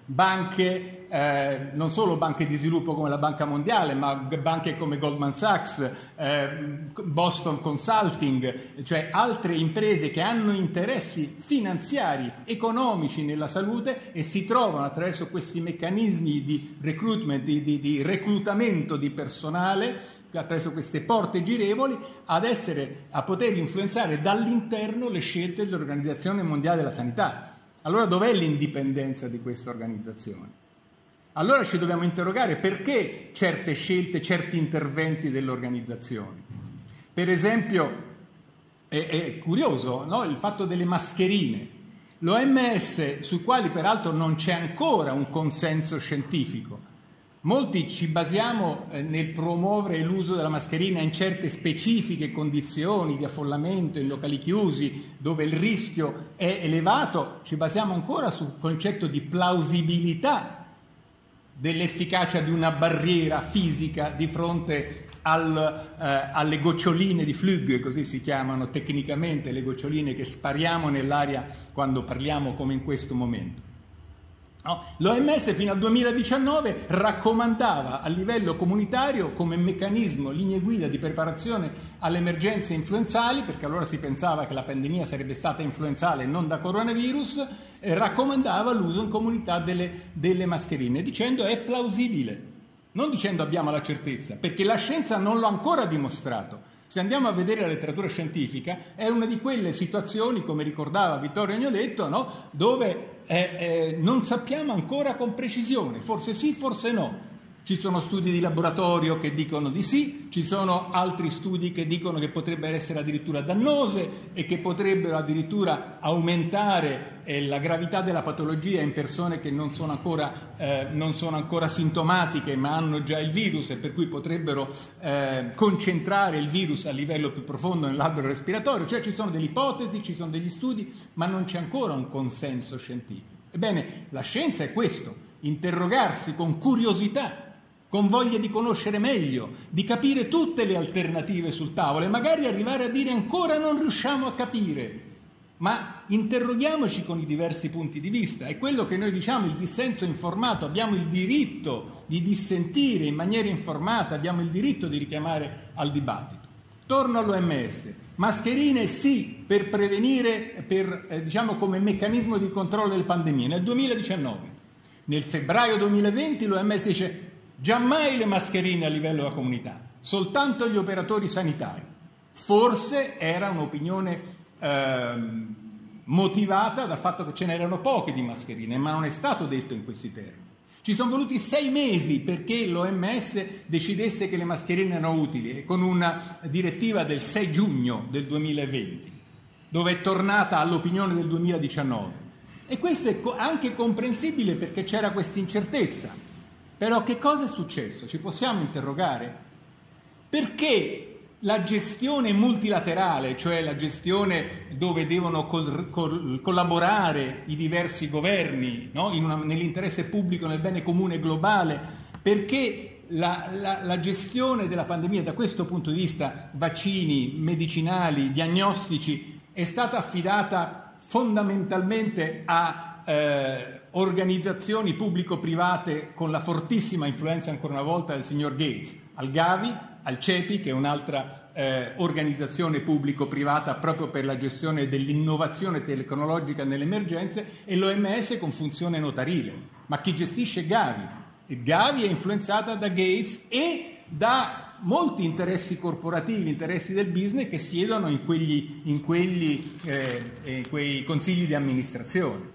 banche, eh, non solo banche di sviluppo come la Banca Mondiale, ma banche come Goldman Sachs, eh, Boston Consulting, cioè altre imprese che hanno interessi finanziari, economici nella salute e si trovano attraverso questi meccanismi di recruitment, di, di, di reclutamento di personale, attraverso queste porte girevoli, ad essere, a poter influenzare dall'interno le scelte dell'Organizzazione Mondiale della Sanità. Allora dov'è l'indipendenza di questa organizzazione? Allora ci dobbiamo interrogare perché certe scelte, certi interventi dell'organizzazione. Per esempio, è, è curioso, no? Il fatto delle mascherine. L'O M S, sui quali peraltro non c'è ancora un consenso scientifico. Molti ci basiamo eh, nel promuovere l'uso della mascherina in certe specifiche condizioni di affollamento, in locali chiusi, dove il rischio è elevato, ci basiamo ancora sul concetto di plausibilità dell'efficacia di una barriera fisica di fronte al, eh, alle goccioline di Flug, così si chiamano tecnicamente le goccioline che spariamo nell'aria quando parliamo come in questo momento. No, l'O M S fino al duemiladiciannove raccomandava a livello comunitario come meccanismo, linee guida di preparazione alle emergenze influenzali, perché allora si pensava che la pandemia sarebbe stata influenzale e non da coronavirus, eh, raccomandava l'uso in comunità delle, delle mascherine, dicendo è plausibile, non dicendo abbiamo la certezza, perché la scienza non l'ha ancora dimostrato. Se andiamo a vedere la letteratura scientifica, è una di quelle situazioni, come ricordava Vittorio Agnoletto, no? dove eh, eh, non sappiamo ancora con precisione, forse sì, forse no. Ci sono studi di laboratorio che dicono di sì, ci sono altri studi che dicono che potrebbero essere addirittura dannose e che potrebbero addirittura aumentare eh, la gravità della patologia in persone che non sono ancora, eh, non sono ancora sintomatiche ma hanno già il virus e per cui potrebbero eh, concentrare il virus a livello più profondo nell'albero respiratorio. Cioè ci sono delle ipotesi, ci sono degli studi, ma non c'è ancora un consenso scientifico. Ebbene, la scienza è questo, interrogarsi con curiosità, con voglia di conoscere meglio, di capire tutte le alternative sul tavolo e magari arrivare a dire ancora non riusciamo a capire, ma interroghiamoci con i diversi punti di vista. È quello che noi diciamo, il dissenso informato, abbiamo il diritto di dissentire in maniera informata, abbiamo il diritto di richiamare al dibattito. Torno all'O M S. Mascherine sì per prevenire, per, eh, diciamo come meccanismo di controllo delle pandemie. Nel duemiladiciannove, nel febbraio duemilaventi l'O M S dice giammai le mascherine a livello della comunità, soltanto gli operatori sanitari. Forse era un'opinione eh, motivata dal fatto che ce n'erano poche di mascherine, ma non è stato detto in questi termini. Ci sono voluti sei mesi perché l'O M S decidesse che le mascherine erano utili, con una direttiva del sei giugno del duemilaventi, dove è tornata all'opinione del duemiladiciannove. E questo è anche comprensibile perché c'era questa incertezza. Però che cosa è successo? Ci possiamo interrogare? Perché la gestione multilaterale, cioè la gestione dove devono col, col, collaborare i diversi governi, no? In una, nell'interesse pubblico, nel bene comune globale, perché la, la, la gestione della pandemia da questo punto di vista, vaccini, medicinali, diagnostici, è stata affidata fondamentalmente a Eh, organizzazioni pubblico-private con la fortissima influenza ancora una volta del signor Gates, al Gavi, al CEPI, che è un'altra eh, organizzazione pubblico-privata proprio per la gestione dell'innovazione tecnologica nelle emergenze, e l'O M S con funzione notarile. Ma chi gestisce Gavi? Il Gavi è influenzata da Gates e da molti interessi corporativi, interessi del business che siedono in quegli, in quegli eh, in quei consigli di amministrazione.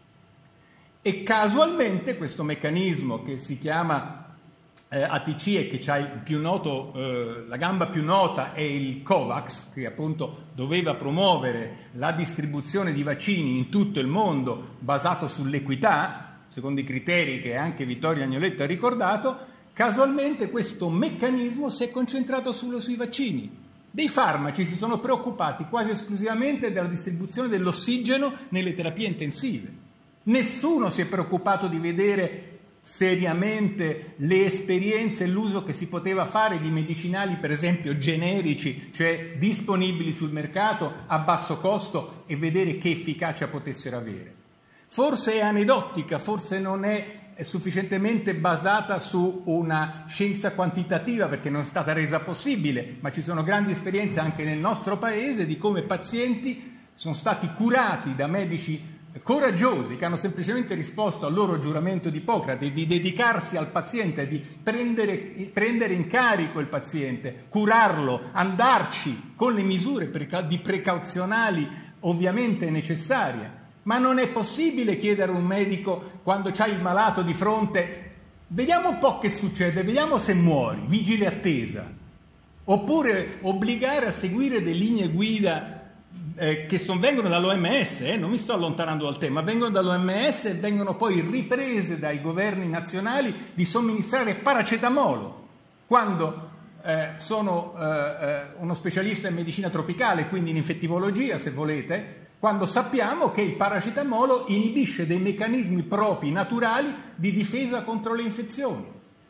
E casualmente questo meccanismo che si chiama eh, A T C e che c'ha il più noto, eh, la gamba più nota è il COVAX, che appunto doveva promuovere la distribuzione di vaccini in tutto il mondo basato sull'equità, secondo i criteri che anche Vittorio Agnoletto ha ricordato. Casualmente questo meccanismo si è concentrato solo sui vaccini. Dei farmaci si sono preoccupati quasi esclusivamente della distribuzione dell'ossigeno nelle terapie intensive. Nessuno si è preoccupato di vedere seriamente le esperienze e l'uso che si poteva fare di medicinali, per esempio generici, cioè disponibili sul mercato a basso costo, e vedere che efficacia potessero avere. forse è aneddotica, forse non è sufficientemente basata su una scienza quantitativa perché non è stata resa possibile, ma ci sono grandi esperienze anche nel nostro paese di come pazienti sono stati curati da medici coraggiosi che hanno semplicemente risposto al loro giuramento di Ippocrate di dedicarsi al paziente, di prendere, prendere in carico il paziente, curarlo, andarci con le misure preca- di precauzionali ovviamente necessarie. Ma non è possibile chiedere a un medico, quando c'hai il malato di fronte, vediamo un po' che succede, vediamo se muori, vigile attesa. Oppure obbligare a seguire delle linee guida eh, che son, vengono dall'O M S, eh, non mi sto allontanando dal tema, vengono dall'O M S e vengono poi riprese dai governi nazionali di somministrare paracetamolo, quando eh, sono eh, uno specialista in medicina tropicale, quindi in infettivologia se volete, quando sappiamo che il paracetamolo inibisce dei meccanismi propri, naturali, di difesa contro le infezioni.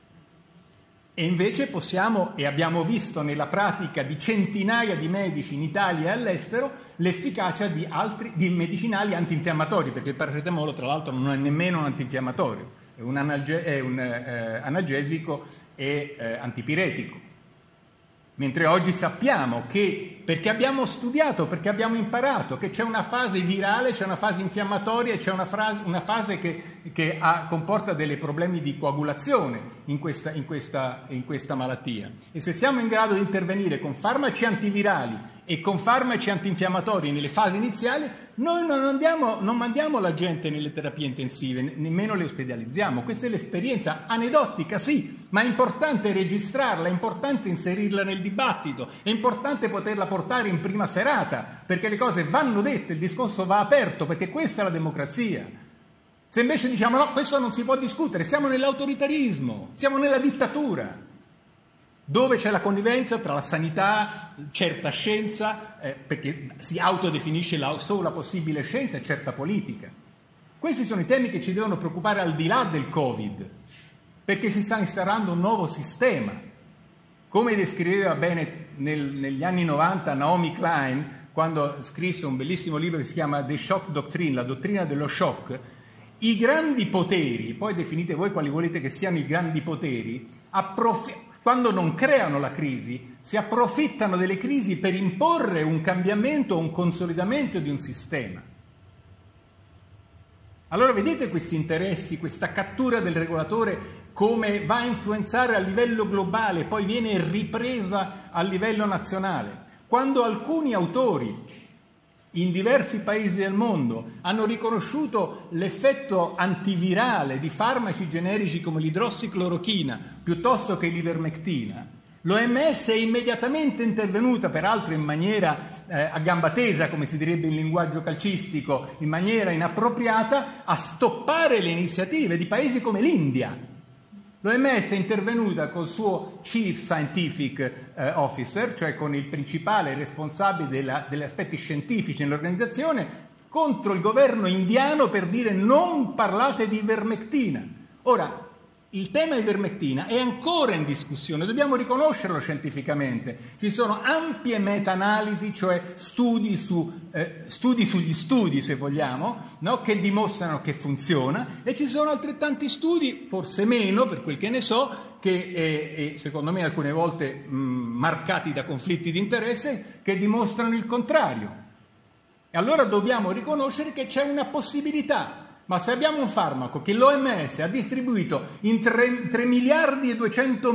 E invece possiamo, e abbiamo visto nella pratica di centinaia di medici in Italia e all'estero, l'efficacia di altri di medicinali antinfiammatori, perché il paracetamolo tra l'altro non è nemmeno un antinfiammatorio, è un, analge, è un eh, analgesico e eh, antipiretico. Mentre oggi sappiamo che, perché abbiamo studiato, perché abbiamo imparato, che c'è una fase virale, c'è una fase infiammatoria e c'è una, frase, una fase che, che ha, comporta dei problemi di coagulazione in questa, in, questa, in questa malattia. E se siamo in grado di intervenire con farmaci antivirali e con farmaci antinfiammatori nelle fasi iniziali, noi non, andiamo, non mandiamo la gente nelle terapie intensive, nemmeno le ospedalizziamo. Questa è l'esperienza aneddotica, sì, ma è importante registrarla, è importante inserirla nel dibattito, è importante poterla portare in prima serata, perché le cose vanno dette, il discorso va aperto, perché questa è la democrazia. Se invece diciamo no, questo non si può discutere, siamo nell'autoritarismo, siamo nella dittatura, dove c'è la connivenza tra la sanità, certa scienza, eh, perché si autodefinisce la sola possibile scienza, e certa politica. Questi sono i temi che ci devono preoccupare al di là del Covid, perché si sta instaurando un nuovo sistema. Come descriveva bene nel, negli anni novanta Naomi Klein, quando scrisse un bellissimo libro che si chiama The Shock Doctrine, la dottrina dello shock, i grandi poteri, poi definite voi quali volete che siano i grandi poteri, approf- quando non creano la crisi, si approfittano delle crisi per imporre un cambiamento o un consolidamento di un sistema. Allora vedete questi interessi, questa cattura del regolatore come va a influenzare a livello globale, poi viene ripresa a livello nazionale. Quando alcuni autori in diversi paesi del mondo hanno riconosciuto l'effetto antivirale di farmaci generici come l'idrossiclorochina piuttosto che l'ivermectina, l'O M S è immediatamente intervenuta, peraltro in maniera eh, a gamba tesa, come si direbbe in linguaggio calcistico, in maniera inappropriata, a stoppare le iniziative di paesi come l'India. L'O M S è intervenuta col suo Chief Scientific eh, Officer, cioè con il principale responsabile della, degli aspetti scientifici nell'organizzazione, contro il governo indiano per dire non parlate di ivermectina. Ora, il tema ivermectina è ancora in discussione, dobbiamo riconoscerlo scientificamente. Ci sono ampie meta-analisi, cioè studi, su, eh, studi sugli studi, se vogliamo, no? Che dimostrano che funziona, e ci sono altrettanti studi, forse meno per quel che ne so, che eh, eh, secondo me alcune volte mh, marcati da conflitti di interesse, che dimostrano il contrario. E allora dobbiamo riconoscere che c'è una possibilità. Ma se abbiamo un farmaco che l'O M S ha distribuito in tre miliardi e duecento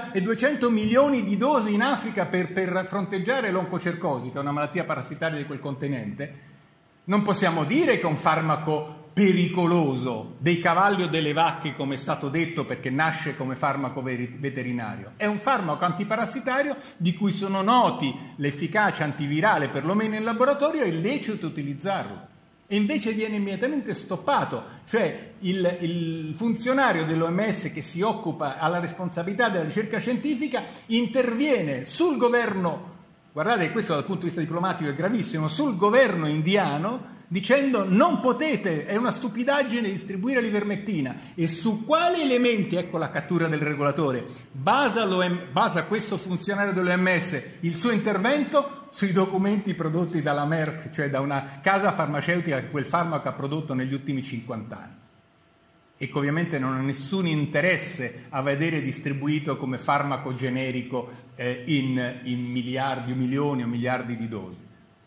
milioni di dosi in Africa per, per fronteggiare l'oncocercosi, che è una malattia parassitaria di quel continente, non possiamo dire che è un farmaco pericoloso dei cavalli o delle vacche, come è stato detto, perché nasce come farmaco veterinario. È un farmaco antiparassitario di cui sono noti l'efficacia antivirale, perlomeno in laboratorio, e è lecito utilizzarlo. E invece viene immediatamente stoppato, cioè il, il funzionario dell'O M S che si occupa, ha la responsabilità della ricerca scientifica, interviene sul governo, guardate questo dal punto di vista diplomatico è gravissimo, sul governo indiano dicendo non potete, è una stupidaggine distribuire l'ivermectina. E su quali elementi, ecco la cattura del regolatore, basa, basa questo funzionario dell'O M S il suo intervento? Sui documenti prodotti dalla Merck, cioè da una casa farmaceutica che quel farmaco ha prodotto negli ultimi cinquanta anni. E che ovviamente non ha nessun interesse a vedere distribuito come farmaco generico eh, in, in miliardi o milioni o miliardi di dosi.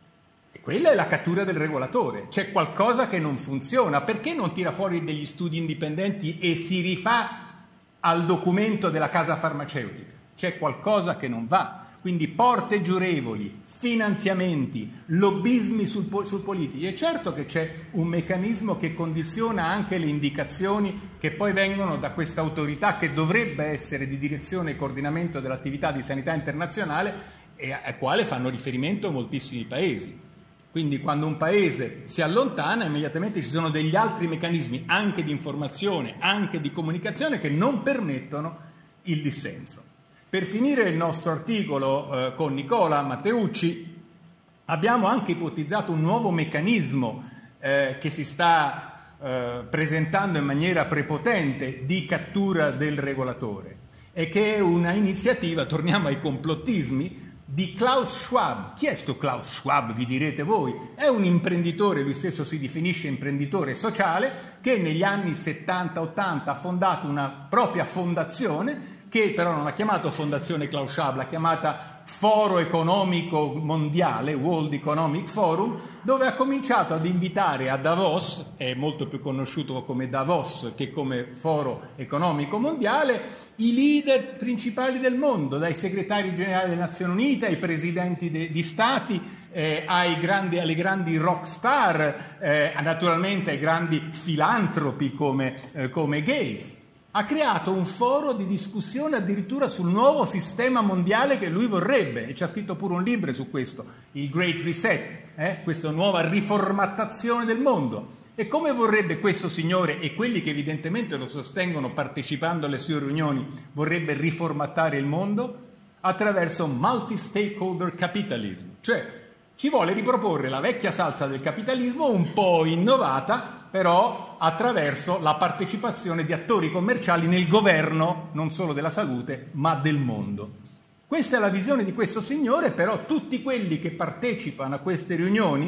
E quella è la cattura del regolatore. C'è qualcosa che non funziona. Perché non tira fuori degli studi indipendenti e si rifà al documento della casa farmaceutica? C'è qualcosa che non va. Quindi porte giurevoli, finanziamenti, lobbismi sul, sul politico. E certo che c'è un meccanismo che condiziona anche le indicazioni che poi vengono da questa autorità che dovrebbe essere di direzione e coordinamento dell'attività di sanità internazionale e al quale fanno riferimento moltissimi paesi. Quindi quando un paese si allontana, immediatamente ci sono degli altri meccanismi, anche di informazione, anche di comunicazione, che non permettono il dissenso. Per finire il nostro articolo eh, con Nicola Matteucci, abbiamo anche ipotizzato un nuovo meccanismo eh, che si sta eh, presentando in maniera prepotente di cattura del regolatore e che è una iniziativa, torniamo ai complottismi, di Klaus Schwab. Chi è sto Klaus Schwab, vi direte voi? È un imprenditore, lui stesso si definisce imprenditore sociale, che negli anni settanta ottanta ha fondato una propria fondazione, che però non ha chiamato Fondazione Klaus Schwab, l'ha chiamata Foro Economico Mondiale, World Economic Forum, dove ha cominciato ad invitare a Davos, è molto più conosciuto come Davos che come Foro Economico Mondiale, i leader principali del mondo, dai segretari generali delle Nazioni Unite, ai presidenti de, di stati, eh, ai grandi, alle grandi rock star, eh, naturalmente ai grandi filantropi come, eh, come Gates. Ha creato un foro di discussione addirittura sul nuovo sistema mondiale che lui vorrebbe, e ci ha scritto pure un libro su questo, il Great Reset, eh? questa nuova riformattazione del mondo. E come vorrebbe questo signore, e quelli che evidentemente lo sostengono partecipando alle sue riunioni, vorrebbe riformattare il mondo? Attraverso multi-stakeholder capitalism, cioè ci vuole riproporre la vecchia salsa del capitalismo un po' innovata, però attraverso la partecipazione di attori commerciali nel governo non solo della salute, ma del mondo. Questa è la visione di questo signore, però tutti quelli che partecipano a queste riunioni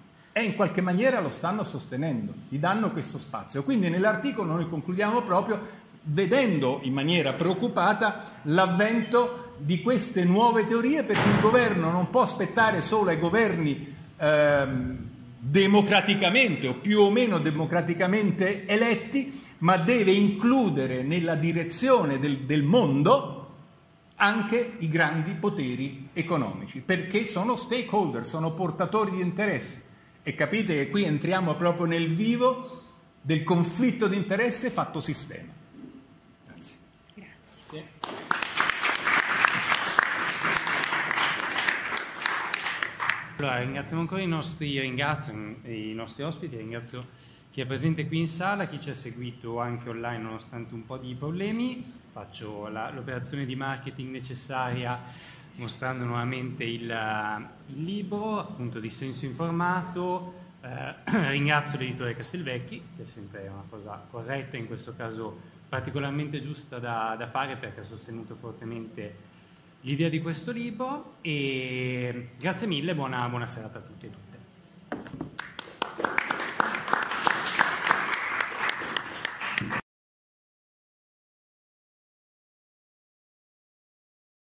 e in qualche maniera lo stanno sostenendo, gli danno questo spazio. Quindi nell'articolo noi concludiamo proprio vedendo in maniera preoccupata l'avvento di queste nuove teorie, perché il governo non può aspettare solo ai governi ehm, democraticamente o più o meno democraticamente eletti, ma deve includere nella direzione del, del mondo anche i grandi poteri economici, perché sono stakeholder, sono portatori di interessi. E capite che qui entriamo proprio nel vivo del conflitto di interesse fatto sistema. Grazie. Grazie. Allora, ringraziamo ancora i nostri, ringrazio i nostri ospiti, ringrazio chi è presente qui in sala, chi ci ha seguito anche online nonostante un po' di problemi. Faccio la, l'operazione di marketing necessaria mostrando nuovamente il, il libro, appunto Dissenso informato. Eh, ringrazio l'editore Castelvecchi, che è sempre una cosa corretta, in questo caso particolarmente giusta da, da fare, perché ha sostenuto fortemente l'idea di questo libro. E grazie mille, buona, buona serata a tutti e tutte.